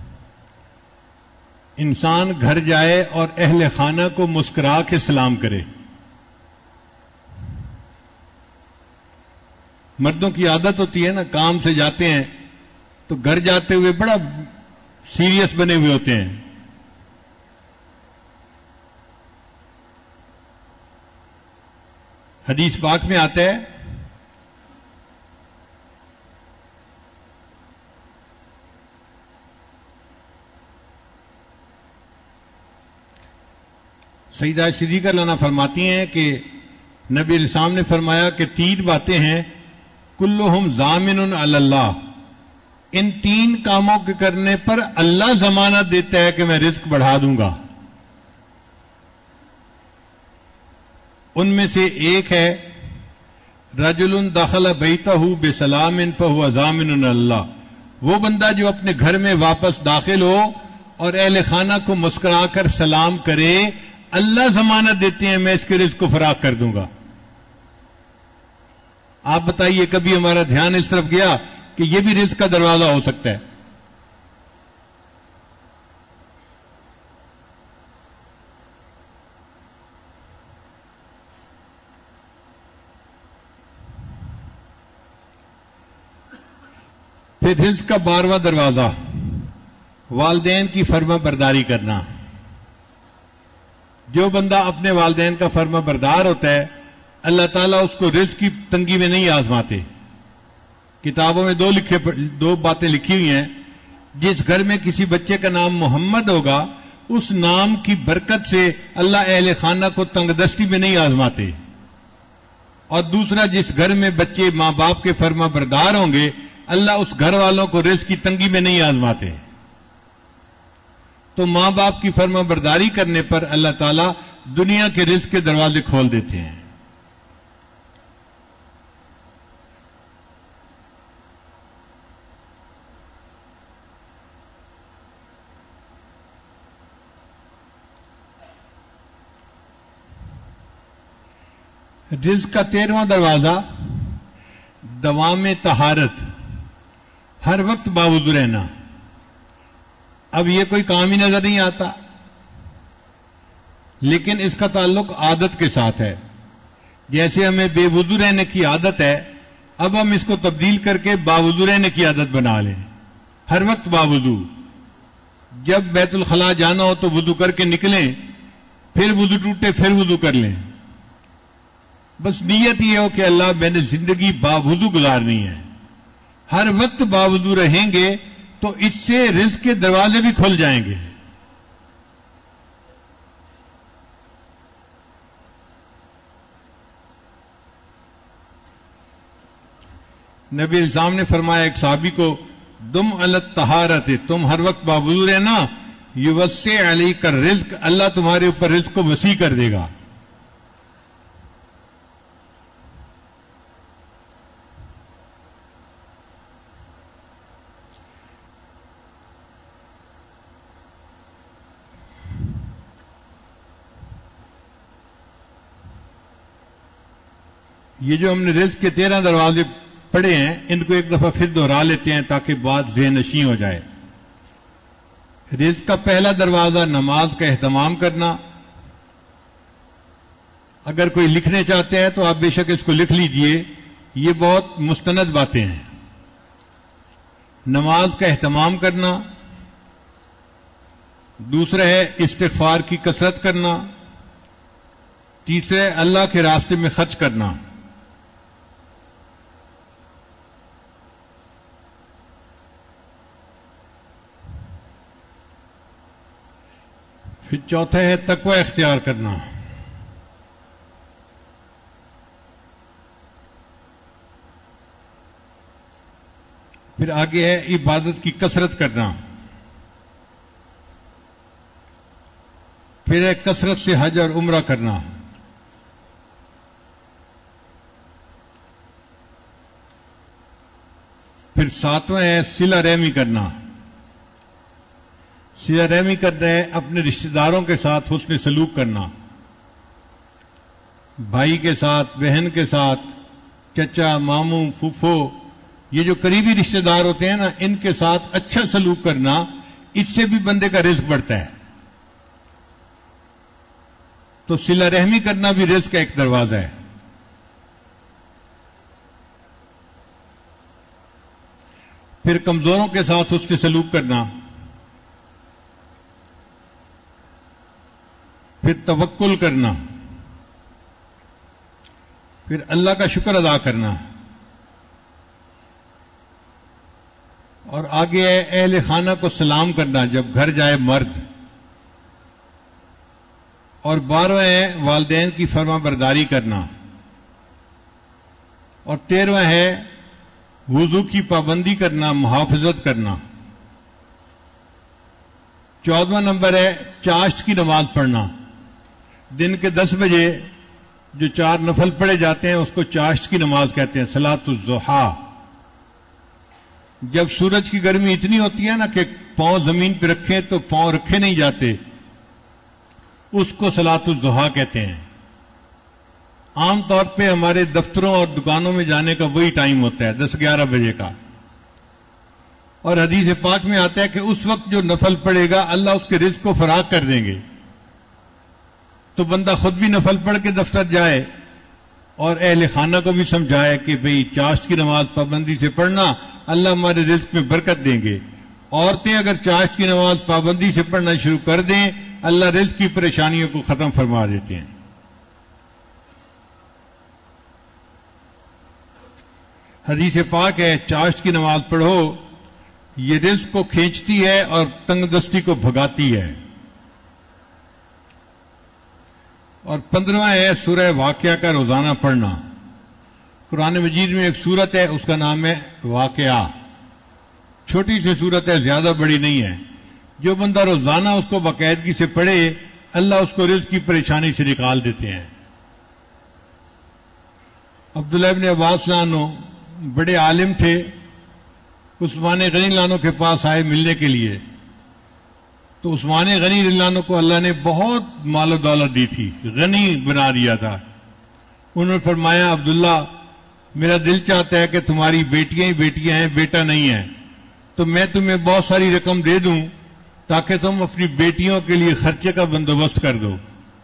انسان گھر جائے اور اہل خانہ کو مسکرا کے سلام کرے۔ مردوں کی عادت ہوتی ہے نا، کام سے جاتے ہیں تو گھر جاتے ہوئے بڑا سیریس بنے ہوئے ہوتے ہیں۔ حدیث پاک میں آتا ہے سیدہ صدیقہ لانا فرماتی ہیں کہ نبی علیہ السلام نے فرمایا کہ 3 باتیں ہیں کلہم ضامن علی اللہ، ان 3 کاموں کے کرنے پر اللہ ضمانت دیتا ہے کہ میں رزق بڑھا دوں گا۔ ان میں سے ایک ہے رجل دخل بیتہ بسلام فہو ضامن علی اللہ، وہ بندہ جو اپنے گھر میں واپس داخل ہو اور اہل خانہ کو مسکرا کر سلام کرے، اللہ ضمانت دیتے ہیں میں اس کے رزق کو فراخ کر دوں گا۔ آپ بتائیے کبھی ہمارا دھیان اس طرف گیا کہ یہ بھی رزق کا دروازہ ہو سکتا ہے؟ پھر رزق کا 12واں دروازہ والدین کی فرما برداری کرنا۔ جو بندہ اپنے والدین کا فرما بردار ہوتا ہے اللہ تعالیٰ اس کو رزق کی تنگی میں نہیں آزماتے۔ کتابوں میں 2 باتیں لکھی ہوئی ہیں، جس گھر میں کسی بچے کا نام محمد ہوگا اس نام کی برکت سے اللہ اہل خانہ کو تنگ دستی میں نہیں آزماتے، اور دوسرا جس گھر میں بچے ماں باپ کے فرما بردار ہوں گے اللہ اس گھر والوں کو رزق کی تنگی میں نہیں آزماتے۔ تو ماں باپ کی فرما برداری کرنے پر اللہ تعالیٰ دنیا کے رزق کے دروازے کھول دیتے ہیں۔ رزق کا 13واں دروازہ دوام طہارت، ہر وقت باوضو رہنا۔ اب یہ کوئی کام ہی نظر نہیں آتا، لیکن اس کا تعلق عادت کے ساتھ ہے۔ جیسے ہمیں بے وضو رہنے کی عادت ہے، اب ہم اس کو تبدیل کر کے باوضو رہنے کی عادت بنا لیں، ہر وقت باوضو۔ جب بیت الخلاء جانا ہو تو وضو کر کے نکلیں، پھر وضو ٹوٹے پھر وضو کر لیں۔ بس نیت یہ ہو کہ اللہ میں نے زندگی باوضو گزارنی ہے، ہر وقت باوضو رہیں گے تو اس سے رزق کے دروازے بھی کھل جائیں گے۔ نبی الاسلام نے فرمایا ایک صحابی کو دم علی الطہارت، تم ہر وقت باوضو رہنا، یوسع علیک الرزق، اللہ تمہارے اوپر رزق کو وسیع کر دے گا۔ یہ جو ہم نے رزق کے 13 دروازے پڑھے ہیں ان کو ایک دفعہ پھر دوہرا لیتے ہیں تاکہ بات ذہن نشین ہو جائے۔ رزق کا پہلا دروازہ نماز کا اہتمام کرنا۔ اگر کوئی لکھنے چاہتے ہیں تو آپ بے شک اس کو لکھ لیجئے، یہ بہت مستند باتیں ہیں۔ نماز کا اہتمام کرنا، دوسرا ہے استغفار کی کثرت کرنا، تیسرا ہے اللہ کے راستے میں خرچ کرنا۔ پھر چوتھا ہے تقوی اختیار کرنا۔ پھر آگے ہے عبادت کی کثرت کرنا۔ پھر ہے کثرت سے حج اور عمرہ کرنا۔ پھر ساتواں ہے صلہ رحمی کرنا۔ صلہ رحمی کرنا ہے اپنے رشتہ داروں کے ساتھ حسن سلوک کرنا، بھائی کے ساتھ، بہن کے ساتھ، چچا، ماموں، پھوپھو، یہ جو قریبی رشتہ دار ہوتے ہیں نا، ان کے ساتھ اچھا سلوک کرنا، اس سے بھی بندے کا رزق بڑھتا ہے۔ تو صلہ رحمی کرنا بھی رزق کا ایک دروازہ ہے۔ پھر کمزوروں کے ساتھ اس کے سلوک کرنا، پھر توکل کرنا، پھر اللہ کا شکر ادا کرنا، اور آگے ہے اہل خانہ کو سلام کرنا جب گھر جائے مرد، اور 12واں ہے والدین کی فرما برداری کرنا، اور 13واں ہے وضو کی پابندی کرنا، محافظت کرنا۔ 14واں نمبر ہے چاشت کی نماز پڑھنا۔ دن کے 10 بجے جو 4 نفل پڑھے جاتے ہیں اس کو چاشت کی نماز کہتے ہیں، صلاۃ الضحیٰ۔ جب سورج کی گرمی اتنی ہوتی ہے نا کہ پاؤں زمین پہ رکھیں تو پاؤں رکھے نہیں جاتے، اس کو صلاۃ الضحیٰ کہتے ہیں۔ عام طور پہ ہمارے دفتروں اور دکانوں میں جانے کا وہی ٹائم ہوتا ہے، 10-11 بجے کا، اور حدیث پاک میں آتا ہے کہ اس وقت جو نفل پڑے گا اللہ اس کے رزق کو فراغ کر دیں گے۔ تو بندہ خود بھی نفل پڑھ کے دفتر جائے اور اہل خانہ کو بھی سمجھائے کہ بھئی چاشت کی نماز پابندی سے پڑھنا، اللہ ہمارے رزق میں برکت دیں گے۔ عورتیں اگر چاشت کی نماز پابندی سے پڑھنا شروع کر دیں، اللہ رزق کی پریشانیوں کو ختم فرما دیتے ہیں۔ حدیث پاک ہے چاشت کی نماز پڑھو، یہ رزق کو کھینچتی ہے اور تنگ دستی کو بھگاتی ہے۔ اور 15واں ہے سورہ واقعہ کا روزانہ پڑھنا۔ قرآن مجید میں ایک سورت ہے، اس کا نام ہے واقعہ، چھوٹی سی سورت ہے، زیادہ بڑی نہیں ہے۔ جو بندہ روزانہ اس کو باقاعدگی سے پڑھے، اللہ اس کو رزق کی پریشانی سے نکال دیتے ہیں۔ عبداللہ ابن عباس عنہ بڑے عالم تھے، عثمان غنی عنہ کے پاس آئے ملنے کے لیے، تو عثمان غنی عنہ کو اللہ نے بہت مال و دولت دی تھی، غنی بنا دیا تھا۔ انہوں نے فرمایا عبداللہ میرا دل چاہتا ہے کہ تمہاری بیٹیاں ہی بیٹیاں ہیں، بیٹا نہیں ہے، تو میں تمہیں بہت ساری رقم دے دوں تاکہ تم اپنی بیٹیوں کے لیے خرچے کا بندوبست کر دو۔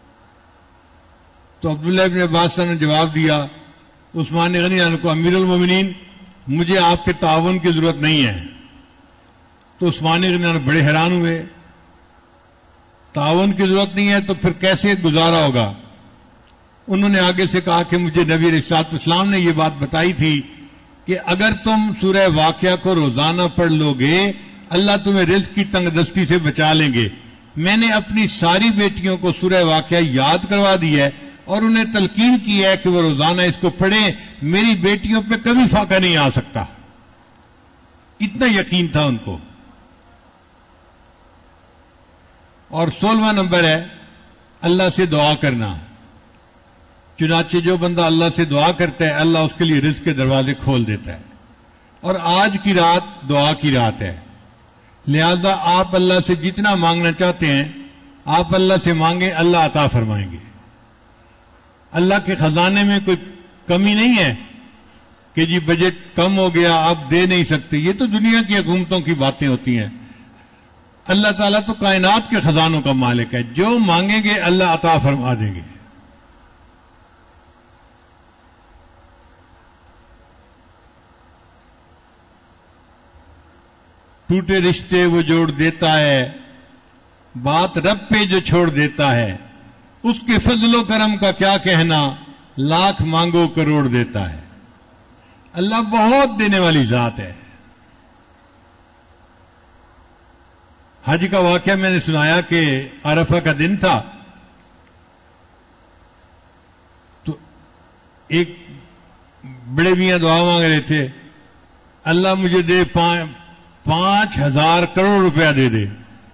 تو عبداللہ ابن عباس نے جواب دیا عثمان غنی عنہ کو، امیر المومنین مجھے آپ کے تعاون کی ضرورت نہیں ہے۔ تو عثمان غنی عنہ بڑے حیران ہوئے، تعاون کی ضرورت نہیں ہے تو پھر کیسے گزارا ہوگا؟ انہوں نے آگے سے کہا کہ مجھے نبی علیہ السلام نے یہ بات بتائی تھی کہ اگر تم سورہ واقعہ کو روزانہ پڑھ لو گے اللہ تمہیں رزق کی تنگ دستی سے بچا لیں گے۔ میں نے اپنی ساری بیٹیوں کو سورہ واقعہ یاد کروا دی ہے اور انہیں تلقین کی ہے کہ وہ روزانہ اس کو پڑھیں، میری بیٹیوں پہ کبھی فاقہ نہیں آ سکتا، اتنا یقین تھا ان کو۔ اور 16واں نمبر ہے اللہ سے دعا کرنا۔ چنانچہ جو بندہ اللہ سے دعا کرتا ہے اللہ اس کے لیے رزق کے دروازے کھول دیتا ہے، اور آج کی رات دعا کی رات ہے، لہذا آپ اللہ سے جتنا مانگنا چاہتے ہیں آپ اللہ سے مانگیں، اللہ عطا فرمائیں گے۔ اللہ کے خزانے میں کوئی کمی نہیں ہے، کہ جی بجٹ کم ہو گیا آپ دے نہیں سکتے. یہ تو دنیا کی حکومتوں کی باتیں ہوتی ہیں. اللہ تعالیٰ تو کائنات کے خزانوں کا مالک ہے. جو مانگیں گے اللہ عطا فرما دیں گے. ٹوٹے رشتے وہ جوڑ دیتا ہے, بات رب پہ جو چھوڑ دیتا ہے, اس کے فضل و کرم کا کیا کہنا, لاکھ مانگو کروڑ دیتا ہے. اللہ بہت دینے والی ذات ہے. حج کا واقعہ میں نے سنایا کہ عرفہ کا دن تھا, تو ایک بڑے میاں دعا مانگ رہے تھے, اللہ مجھے دے 5,000 کروڑ روپیہ دے دے.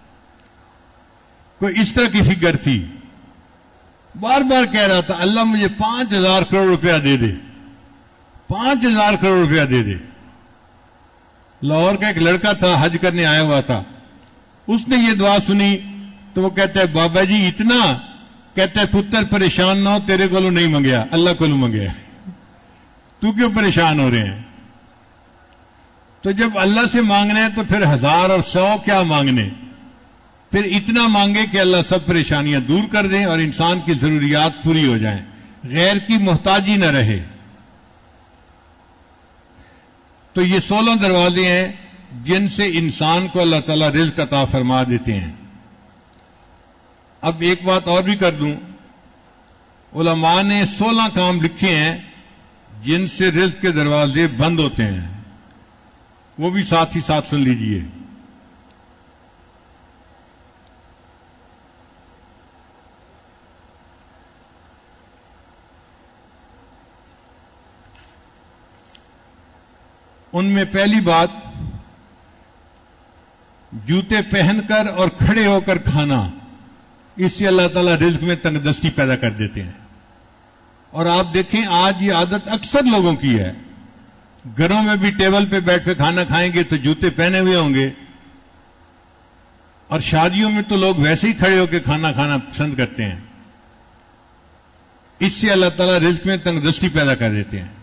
کوئی اس طرح کی فگر تھی, بار بار کہہ رہا تھا اللہ مجھے 5,000 کروڑ روپیہ دے دے, 5,000 کروڑ روپیہ دے دے. لاہور کا ایک لڑکا تھا, حج کرنے آیا ہوا تھا, اس نے یہ دعا سنی تو وہ کہتا ہے بابا جی اتنا, کہتا ہے پتر پریشان نہ ہو, تیرے کو نہیں منگیا, اللہ کو منگیا, تو کیوں پریشان ہو رہے ہیں. تو جب اللہ سے مانگنا ہے تو پھر 1000 اور 100 کیا مانگنے, پھر اتنا مانگے کہ اللہ سب پریشانیاں دور کر دیں اور انسان کی ضروریات پوری ہو جائیں, غیر کی محتاجی نہ رہے. تو یہ 16 دروازے ہیں جن سے انسان کو اللہ تعالیٰ رزق عطا فرما دیتے ہیں. اب ایک بات اور بھی کر دوں, علماء نے 16 کام لکھے ہیں جن سے رزق کے دروازے بند ہوتے ہیں, وہ بھی ساتھ ہی ساتھ سن لیجئے. ان میں پہلی بات, جوتے پہن کر اور کھڑے ہو کر کھانا, اس سے اللہ تعالیٰ رزق میں تنگدستی پیدا کر دیتے ہیں. اور آپ دیکھیں آج یہ عادت اکثر لوگوں کی ہے, گھروں میں بھی ٹیبل پہ بیٹھ کے کھانا کھائیں گے تو جوتے پہنے ہوئے ہوں گے, اور شادیوں میں تو لوگ ویسے ہی کھڑے ہو کے کھانا کھانا پسند کرتے ہیں. اس سے اللہ تعالیٰ رزق میں تنگدستی پیدا کر دیتے ہیں.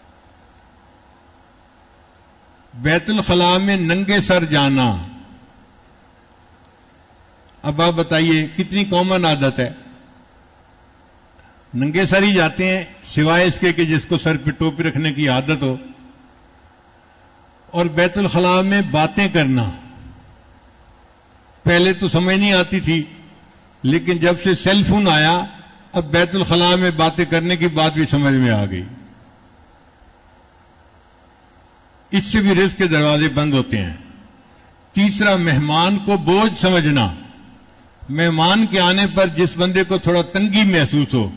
بیت الخلاء میں ننگے سر جانا, اب آپ بتائیے کتنی کامن عادت ہے, ننگے سر ہی جاتے ہیں سوائے اس کے کہ جس کو سر پہ ٹوپی رکھنے کی عادت ہو. اور بیت الخلاء میں باتیں کرنا, پہلے تو سمجھ نہیں آتی تھی, لیکن جب سے سیل فون آیا اب بیت الخلاء میں باتیں کرنے کی بات بھی سمجھ میں آ گئی. اس سے بھی رزق کے دروازے بند ہوتے ہیں. تیسرا, مہمان کو بوجھ سمجھنا, مہمان کے آنے پر جس بندے کو تھوڑا تنگی محسوس ہو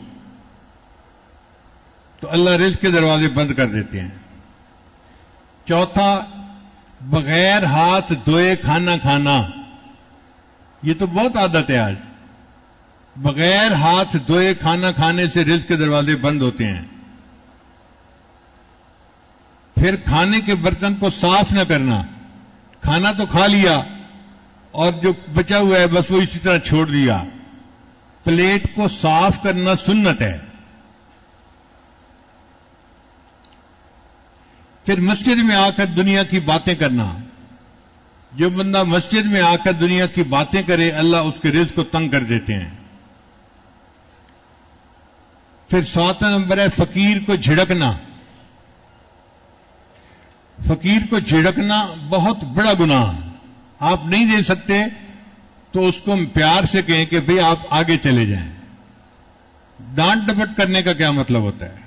تو اللہ رزق کے دروازے بند کر دیتے ہیں. چوتھا, بغیر ہاتھ دھوئے کھانا کھانا, یہ تو بہت عادت ہے آج. بغیر ہاتھ دھوئے کھانا کھانے سے رزق کے دروازے بند ہوتے ہیں. پھر کھانے کے برتن کو صاف نہ کرنا, کھانا تو کھا لیا اور جو بچا ہوا ہے بس وہ اسی طرح چھوڑ دیا. پلیٹ کو صاف کرنا سنت ہے. پھر مسجد میں آ کر دنیا کی باتیں کرنا, جو بندہ مسجد میں آ کر دنیا کی باتیں کرے اللہ اس کے رزق کو تنگ کر دیتے ہیں. پھر 7واں نمبر ہے فقیر کو جھڑکنا. فقیر کو جھڑکنا بہت بڑا گناہ. آپ نہیں دے سکتے تو اس کو پیار سے کہیں کہ بھئی آپ آگے چلے جائیں. ڈانٹ ڈپٹ کرنے کا کیا مطلب ہوتا ہے؟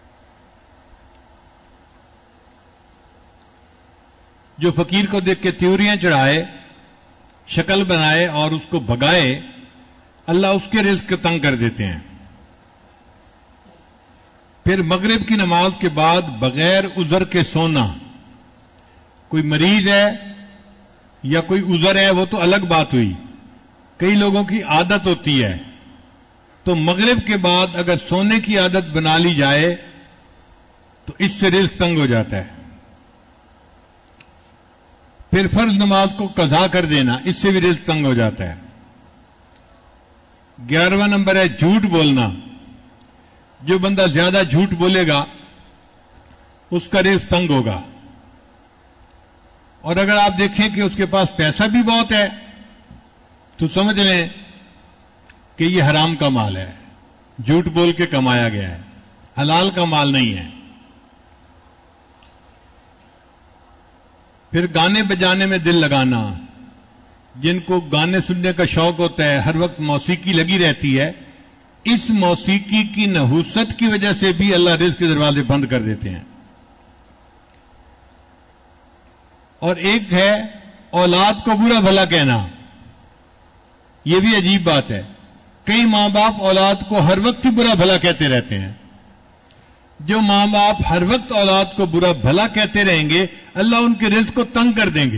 جو فقیر کو دیکھ کے تیوریاں چڑھائے, شکل بنائے اور اس کو بھگائے, اللہ اس کے رزق کو تنگ کر دیتے ہیں. پھر مغرب کی نماز کے بعد بغیر عذر کے سونا, کوئی مریض ہے یا کوئی عذر ہے وہ تو الگ بات ہوئی, کئی لوگوں کی عادت ہوتی ہے, تو مغرب کے بعد اگر سونے کی عادت بنا لی جائے تو اس سے رزق تنگ ہو جاتا ہے. پھر فرض نماز کو قضا کر دینا, اس سے بھی رزق تنگ ہو جاتا ہے. 11واں نمبر ہے جھوٹ بولنا. جو بندہ زیادہ جھوٹ بولے گا اس کا رزق تنگ ہوگا. اور اگر آپ دیکھیں کہ اس کے پاس پیسہ بھی بہت ہے تو سمجھ لیں کہ یہ حرام کا مال ہے, جھوٹ بول کے کمایا گیا ہے, حلال کا مال نہیں ہے. پھر گانے بجانے میں دل لگانا, جن کو گانے سننے کا شوق ہوتا ہے, ہر وقت موسیقی لگی رہتی ہے, اس موسیقی کی نحوست کی وجہ سے بھی اللہ رزق کے دروازے بند کر دیتے ہیں. اور ایک ہے اولاد کو برا بھلا کہنا, یہ بھی عجیب بات ہے. کئی ماں باپ اولاد کو ہر وقت ہی برا بھلا کہتے رہتے ہیں. جو ماں باپ ہر وقت اولاد کو برا بھلا کہتے رہیں گے, اللہ ان کے رزق کو تنگ کر دیں گے.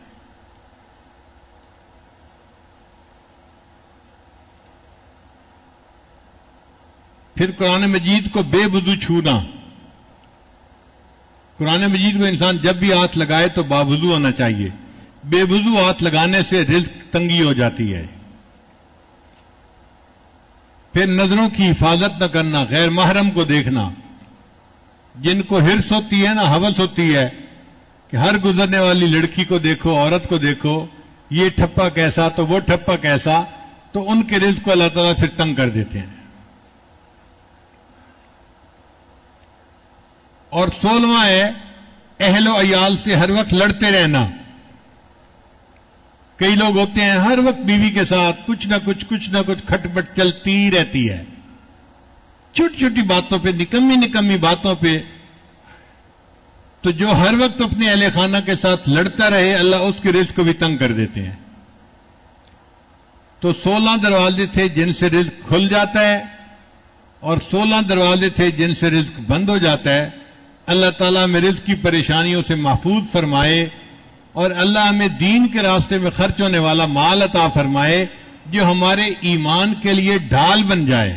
پھر قرآن مجید کو بے وضو چھونا. قرآن مجید کو انسان جب بھی ہاتھ لگائے تو باوضو ہونا چاہیے. بے وضو ہاتھ لگانے سے رزق تنگی ہو جاتی ہے. پھر نظروں کی حفاظت نہ کرنا, غیر محرم کو دیکھنا. جن کو حرص ہوتی ہے نا, ہوس ہوتی ہے کہ ہر گزرنے والی لڑکی کو دیکھو, عورت کو دیکھو, یہ ٹھپا کیسا تو وہ ٹھپا کیسا, تو ان کے رزق کو اللہ تعالیٰ پھر تنگ کر دیتے ہیں. اور 16واں ہے اہل و عیال سے ہر وقت لڑتے رہنا. کئی لوگ ہوتے ہیں ہر وقت بیوی کے ساتھ کچھ نہ کچھ کھٹپٹ چلتی رہتی ہے, چھوٹی چھوٹی باتوں پہ, نکمی باتوں پہ. تو جو ہر وقت اپنے اہل خانہ کے ساتھ لڑتا رہے, اللہ اس کے رزق کو بھی تنگ کر دیتے ہیں. تو 16 دروازے تھے جن سے رزق کھل جاتا ہے, اور 16 دروازے تھے جن سے رزق بند ہو جاتا ہے. اللہ تعالیٰ ہمیں رزق کی پریشانیوں سے محفوظ فرمائے, اور اللہ ہمیں دین کے راستے میں خرچ ہونے والا مال عطا فرمائے جو ہمارے ایمان کے لیے ڈھال بن جائے.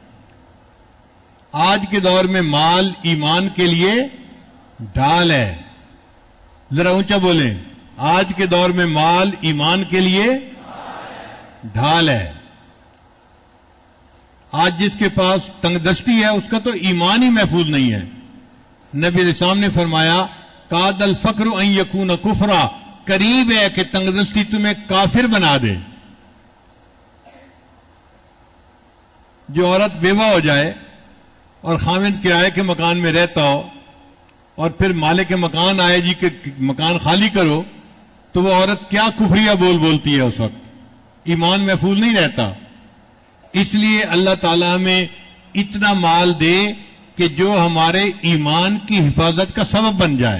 آج کے دور میں مال ایمان کے لیے ڈھال ہے. ذرا اونچا بولیں, آج کے دور میں مال ایمان کے لیے ڈھال ہے. آج جس کے پاس تنگ دستی ہے اس کا تو ایمان ہی محفوظ نہیں ہے. نبی علیہ السلام نے فرمایا کاد الفقر ان یکون کفرا, قریب ہے کہ تنگ دستی تمہیں کافر بنا دے. جو عورت بیوہ ہو جائے اور خاوند کرائے کے مکان میں رہتا ہو, اور پھر مالک مکان آئے جی کہ مکان خالی کرو, تو وہ عورت کیا کفریہ بولتی ہے اس وقت, ایمان محفوظ نہیں رہتا. اس لیے اللہ تعالیٰ ہمیں اتنا مال دے کہ جو ہمارے ایمان کی حفاظت کا سبب بن جائے.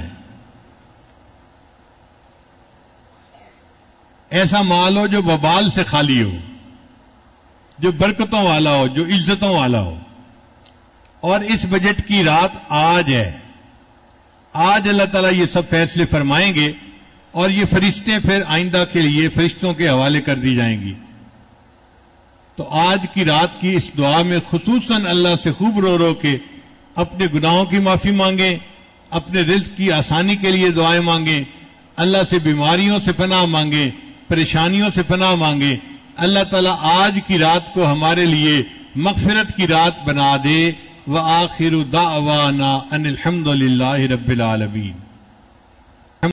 ایسا مال ہو جو وبال سے خالی ہو, جو برکتوں والا ہو, جو عزتوں والا ہو. اور اس بجٹ کی رات آج ہے. آج اللہ تعالیٰ یہ سب فیصلے فرمائیں گے, اور یہ فرشتے پھر آئندہ کے لیے فرشتوں کے حوالے کر دی جائیں گی. تو آج کی رات کی اس دعا میں خصوصاً اللہ سے خوب رو رو کے اپنے گناہوں کی معافی مانگیں, اپنے رزق کی آسانی کے لیے دعائیں مانگیں, اللہ سے بیماریوں سے پناہ مانگیں, پریشانیوں سے پناہ مانگیں. اللہ تعالیٰ آج کی رات کو ہمارے لیے مغفرت کی رات بنا دے. وآخر دعوانا ان الحمد للہ رب العالمین.